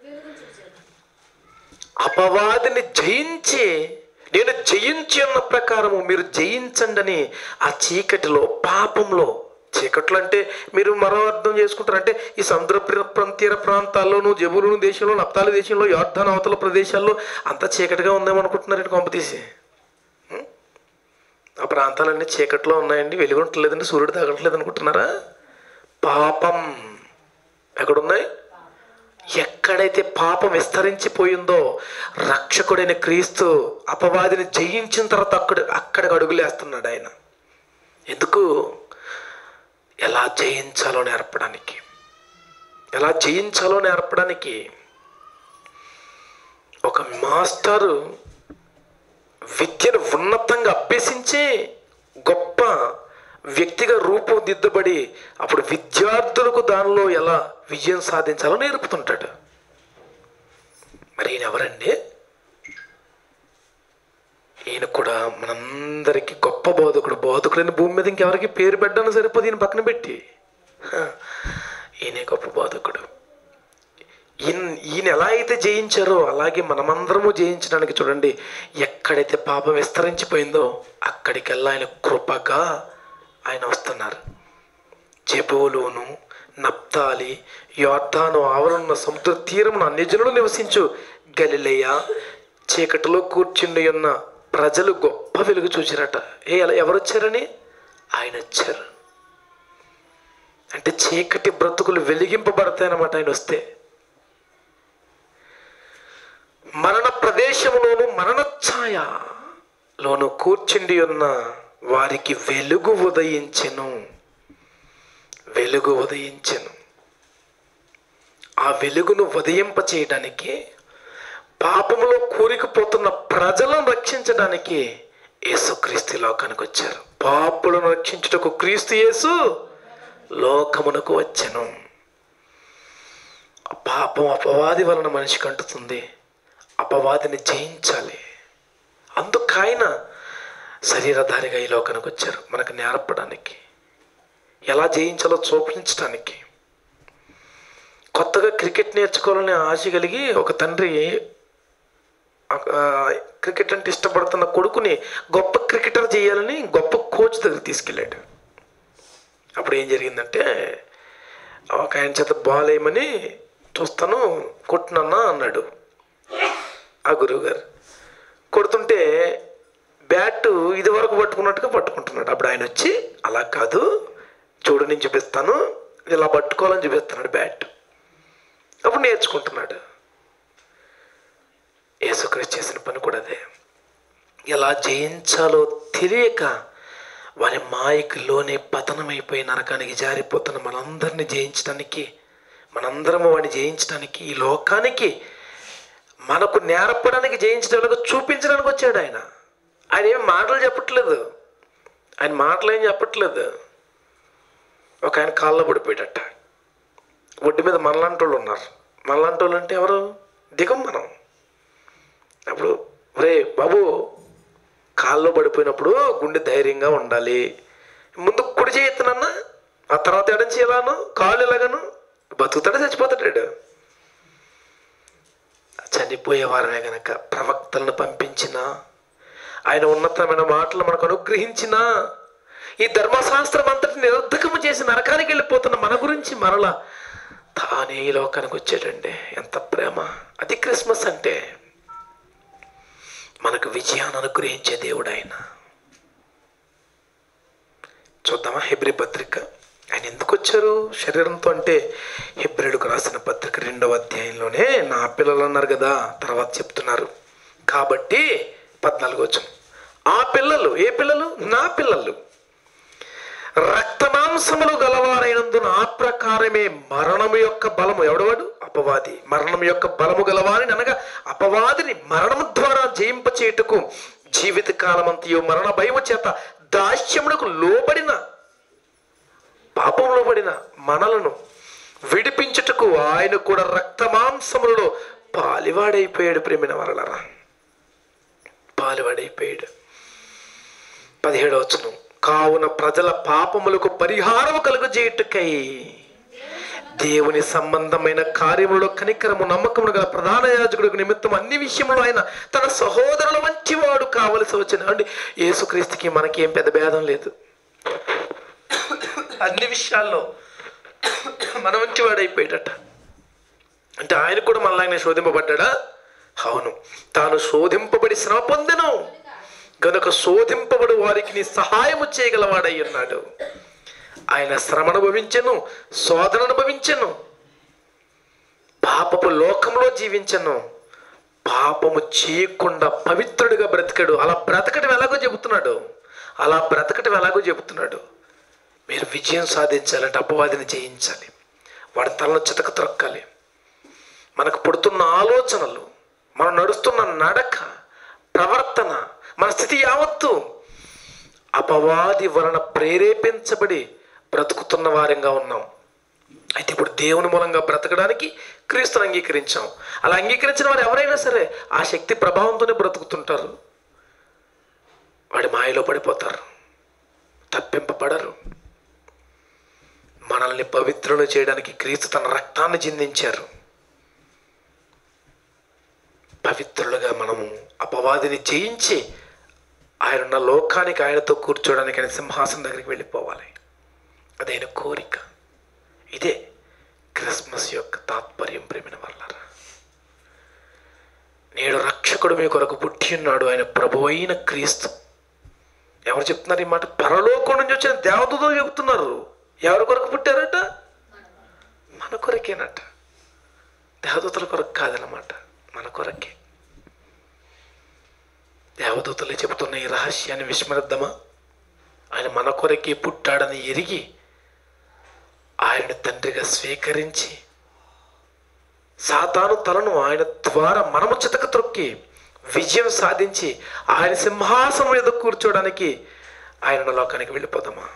అపవాదిని జయించి, నేను జయించి ఉన్న ప్రకారము మీరు జయించండి అని ఆ చీకటిలో, పాపంలో, చీకట్లు అంటే మీరు మరో అర్థం చేసుకుంటారంటే ఈ సముద్ర తీర ప్రాంతాల్లోనూ, జెబూలూను దేశంలో, నప్తాలి దేశంలో, యోర్దాను అవతల ప్రదేశాల్లో అంతా చీకటిగా ఉందేమనుకుంటున్నారండి కొంపతీసి. ఆ ప్రాంతాలన్నీ చీకట్లో ఉన్నాయండి, వెలుగుంటలేదండి, సూర్యుడు తగలట్లేదు అనుకుంటున్నారా? పాపం ఎక్కడున్నాయి? ఎక్కడైతే పాపం విస్తరించిపోయిందో రక్షకుడైన క్రీస్తు అపవాదిని జయించిన తర్వాత అక్కడ అక్కడికి అడుగులేస్తున్నాడు ఆయన. ఎందుకు? ఎలా జయించాలో నేర్పడానికి, ఎలా జయించాలో నేర్పడానికి. ఒక మాస్టరు విద్యను ఉన్నతంగా అభ్యసించి గొప్ప వ్యక్తిగా రూపుదిద్దబడి అప్పుడు విద్యార్థులకు దానిలో ఎలా విజయం సాధించాలో నేర్పుతుంటాడు. మరి ఈయన ఎవరండి? ఈయన కూడా మనందరికీ గొప్ప బోధకుడు. బోధకుడైన భూమి మీద ఇంకెవరికి పేరు పెట్టడానికి సరిపోదు, ఈయన పక్కన పెట్టి. ఈయనే గొప్ప బోధకుడు. ఈయన ఈయన ఎలా అయితే జయించారో అలాగే మనమందరము జయించడానికి చూడండి, ఎక్కడైతే పాపం విస్తరించిపోయిందో అక్కడికెల్లా ఆయన కృపగా ఆయన వస్తున్నారు. జెబూలూను నప్తాలి యోర్దాను ఆవరణ సముద్ర తీరమున అన్యజనులు నివసించు గలిలయ చీకటిలో కూర్చుండి ఉన్న ప్రజలు గొప్ప వెలుగు చూచారట. ఏ అలా ఎవరు వచ్చారని? ఆయన వచ్చారు. అంటే చీకటి బ్రతుకులు వెలిగింపబడతాయన్నమాట ఆయన వస్తే. మరణ ప్రదేశంలోను మరణ ఛాయలోను కూర్చుండి ఉన్న వారికి వెలుగు ఉదయించెను, వెలుగు ఉదయించెను. ఆ వెలుగును ఉదయింప చేయడానికి, పాపములో కూరుకుపోతున్న ప్రజలను రక్షించడానికి యేసుక్రీస్తు లోకానికి వచ్చారు. పాపులను రక్షించుటకు క్రీస్తు యేసు లోకమునకు వచ్చెను. పాపం అపవాది వలన మనిషికి అంటుతుంది. అపవాదిని జయించాలి. అందుకు ఆయన శరీరధారిగా ఈ లోకానికి వచ్చారు, మనకు నేర్పడానికి, ఎలా జయించాలో చూపించడానికి. కొత్తగా క్రికెట్ నేర్చుకోవాలని ఆశ కలిగి ఒక తండ్రి క్రికెట్ అంటే ఇష్టపడుతున్న కొడుకుని గొప్ప క్రికెటర్ చేయాలని గొప్ప కోచ్ దగ్గర తీసుకెళ్ళాడు. అప్పుడు ఏం జరిగిందంటే, ఒక ఆయన చేత బాల్ వేయమని చూస్తాను కొట్టునన్నా అన్నాడు ఆ గురువుగారు. కొడుతుంటే బ్యాట్ ఇది వరకు పట్టుకున్నట్టుగా పట్టుకుంటున్నాడు. అప్పుడు ఆయన వచ్చి, అలా కాదు చూడు, నేను చూపిస్తాను, ఇలా పట్టుకోవాలని చూపిస్తున్నాడు బ్యాట్. అప్పుడు నేర్చుకుంటున్నాడు. యేసుక్రీస్తు చేసిన పని కూడా అదే. ఎలా జయించాలో తెలియక వారి మాయకులోనే పతనమైపోయి నరకానికి జారిపోతున్న మనందరినీ జయించడానికి, మనందరము వాడిని జయించడానికి, ఈ లోకానికి మనకు నేర్పడానికి, జయించడానికి, చూపించడానికి వచ్చాడు ఆయన. ఆయన ఏం మాటలు చెప్పట్లేదు, ఆయన మాటలు ఏం చెప్పట్లేదు. ఒక ఆయన కాళ్ళలో పడిపోయాడట. ఒడ్డు మీద మనలాంటి వాళ్ళు ఉన్నారు. మనలాంటి వాళ్ళు అంటే ఎవరు? దిగం మనం. అప్పుడు, రే బాబు, కాల్లో పడిపోయినప్పుడు గుండె ధైర్యంగా ఉండాలి. ముందు కుడి చేయొత్తునన్నా, ఆ తర్వాత ఎడం చేయాలను, కాళ్ళు ఎలాగను, బతుకుతాడు చచ్చిపోతాడు. చనిపోయే వారమే గనక ప్రవక్తలను పంపించిన, ఆయన ఉన్నతమైన మాటలు మనకు అనుగ్రహించిన, ఈ ధర్మశాస్త్రం అంతటి నిరర్ధకము చేసి నరకానికి వెళ్ళిపోతున్న మన గురించి మరలా తానే ఈ లోకానికి వచ్చాడండి. ఎంత ప్రేమ! అది క్రిస్మస్ అంటే. మనకు విజయాన్ని అనుగ్రహించే దేవుడు ఆయన. చూద్దామా హెబ్రీ పత్రిక, ఆయన ఎందుకు వచ్చారు శరీరంతో అంటే, హెబ్రీయులకు రాసిన పత్రిక రెండవ అధ్యాయంలోనే నా పిల్లలు అన్నారు కదా, తర్వాత చెప్తున్నారు. కాబట్టి పద్నాలుగు వచనం, ఆ పిల్లలు, ఏ పిల్లలు? నా పిల్లలు రక్తమాంసములు గలవారైనందున ఆ ప్రకారమే మరణము యొక్క బలము, ఎవడవాడు? అపవాది. మరణం యొక్క బలము గలవారిని, అనగా అపవాదిని మరణము ద్వారా జయింప చేయుటకు జీవిత కాలమంతయు మరణ భయము చేత దాస్యమునకు లోబడిన, పాపంలో పడిన మనలను విడిపించుటకు ఆయన కూడా రక్తమాంసములలో పాలివాడైపోయాడు. ప్రేమిన వరలరా, పాలివాడైపోయాడు. పదిహేడవ వచనం, కావున ప్రజల పాపములకు పరిహారము కలుగజేయుటకై దేవుని సంబంధమైన కార్యములలో కనికరము నమ్మకమును గల ప్రధాన యాజకుడికి నిమిత్తం అన్ని విషయములు ఆయన తన సహోదరుల వంటి వాడు కావలసి వచ్చిన. అంటే యేసుక్రీస్తుకి మనకి ఏం పెద్ద భేదం లేదు. అన్ని విషయాల్లో మన వంటి వాడు అయిపోయాడట. అంటే ఆయన కూడా మళ్ళీ ఆయన శోధింపబడ్డా? అవును, తాను శోధింపబడి శ్రమ పొందెను గనుక శోధింపబడు వారికి నీ సహాయము చేయగలవాడై ఉన్నాడు. ఆయన శ్రమ అనుభవించెను, శోధన అనుభవించెను, పాపపు లోకంలో జీవించెను, పాపము చేయకుండా పవిత్రుడిగా బ్రతికాడు. అలా బ్రతకటం ఎలాగో చెబుతున్నాడు, అలా బ్రతకటం ఎలాగో చెబుతున్నాడు. మీరు విజయం సాధించాలంటే అపవాదిని జయించాలి, వాడి తలను చితక త్రొక్కాలి. మనకు పుడుతున్న ఆలోచనలు, మనం నడుస్తున్న నడక, ప్రవర్తన, మన స్థితి యావత్తు అపవాది వలన ప్రేరేపించబడి బ్రతుకుతున్న వారంగా ఉన్నాం. అయితే ఇప్పుడు దేవుని మూలంగా బ్రతకడానికి క్రీస్తుని అంగీకరించాం. అలా అంగీకరించిన వారు ఎవరైనా సరే ఆ శక్తి ప్రభావంతోనే బ్రతుకుతుంటారు. వాడి మాయలో పడిపోతారు, తప్పింపబడరు. మనల్ని పవిత్రులు చేయడానికి క్రీస్తు తన రక్తాన్ని చిందించారు. పవిత్రులుగా మనము అపవాదిని జయించి ఆయన లోకానికి ఆయనతో కూర్చోడానికి ఆయన సింహాసనం దగ్గరికి వెళ్ళిపోవాలి. అదైన కోరిక. ఇదే క్రిస్మస్ యొక్క తాత్పర్యం. ప్రేమిన వల్లరా, నేడు రక్షకుడు మీ కొరకు పుట్టి ఉన్నాడు, ఆయన ప్రభు అయిన క్రీస్తు. ఎవరు చెప్తున్నారు ఈ మాట? పరలోకం నుంచి వచ్చిన దేవదూతలు చెబుతున్నారు. ఎవరి కొరకు పుట్టారట? మన కొరకేనట. దేవదూతల కొరకు కాదనమాట, మన కొరకే. దేవదూతలే చెబుతున్న ఈ రహస్యాన్ని విస్మరిద్దామా? ఆయన మన కొరకే పుట్టాడని ఎరిగి ఆయన తండ్రిగా స్వీకరించి సాతాను తలను ఆయన ద్వారా మనము చితక త్రొక్కి విజయం సాధించి ఆయన సింహాసనం మీద కూర్చోడానికి ఆయన లోకానికి వెళ్ళిపోదామా?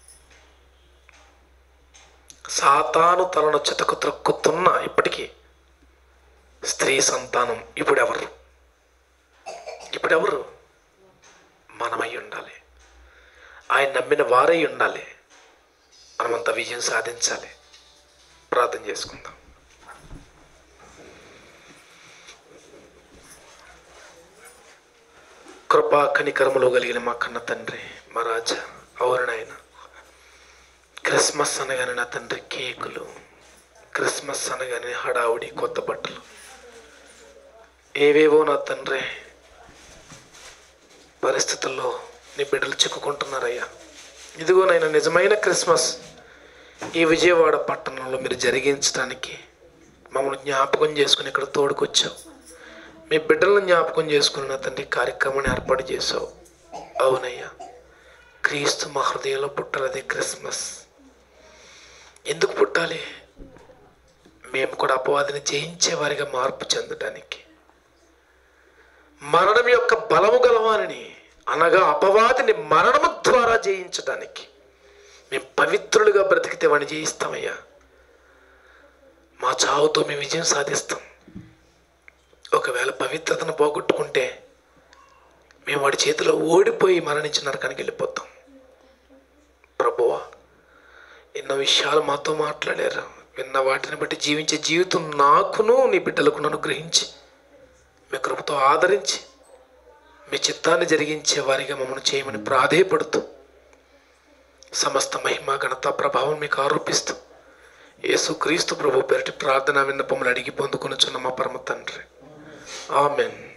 సాతాను తలను చితక త్రొక్కుతున్న ఇప్పటికీ స్త్రీ సంతానం ఇప్పుడెవరు? ఇప్పుడెవరు? మనమై ఉండాలి. ఆయన నమ్మిన వారై ఉండాలి. మనమంతా విజయం సాధించాలి. ప్రార్థన చేసుకుందాం. కృపా కనికరములు కలిగిన మా కన్న తండ్రి, మా రాజా, అవును నాయన, క్రిస్మస్ అనగానే నా తండ్రి కేకులు, క్రిస్మస్ అనగానే హడావుడి, కొత్త బట్టలు, ఏవేవో నా తండ్రి పరిస్థితుల్లో నీ బిడ్డలు చిక్కుకుంటున్నారయ్యా. ఇదిగోనైనా నిజమైన క్రిస్మస్ ఈ విజయవాడ పట్టణంలో మీరు జరిగించడానికి మమ్మల్ని జ్ఞాపకం చేసుకుని ఇక్కడ తోడుకొచ్చావు. మీ బిడ్డలను జ్ఞాపకం చేసుకుని నా తండ్రి కార్యక్రమాన్ని ఏర్పాటు చేసావు. అవునయ్యా, క్రీస్తు మా హృదయంలో పుట్టాలదే క్రిస్మస్. ఎందుకు పుట్టాలి? మేము కూడా అపవాదిని జయించే వారిగా మార్పు చెందడానికి, మరణం యొక్క బలము గలవాని అనగా అపవాదిని మరణము ద్వారా జయించడానికి మేము పవిత్రులుగా బ్రతికితే వాడిని జయిస్తామయ్యా. మా చావుతో మేము విజయం సాధిస్తాం. ఒకవేళ పవిత్రతను పోగొట్టుకుంటే మేము వాడి చేతిలో ఓడిపోయి మరణించిన నరకానికి వెళ్ళిపోతాం. ప్రభువా, ఎన్నో విషయాలు మాతో మాట్లాడారు. విన్న వాటిని బట్టి జీవించే జీవితం నాకును నీ బిడ్డలకు అనుగ్రహించి మీ కృపతో ఆదరించి మీ చిత్తాన్ని జరిగించే వారిగా మమ్మల్ని చేయమని ప్రాధేయపడుతూ సమస్త మహిమ ఘనత ప్రభావం మీకు ఆరోపిస్తూ యేసుక్రీస్తు ప్రభు పేరిట ప్రార్థన విన్నపములు అడిగి పొందుకొనుచున్న మా పరమ తండ్రి, ఆమెన్.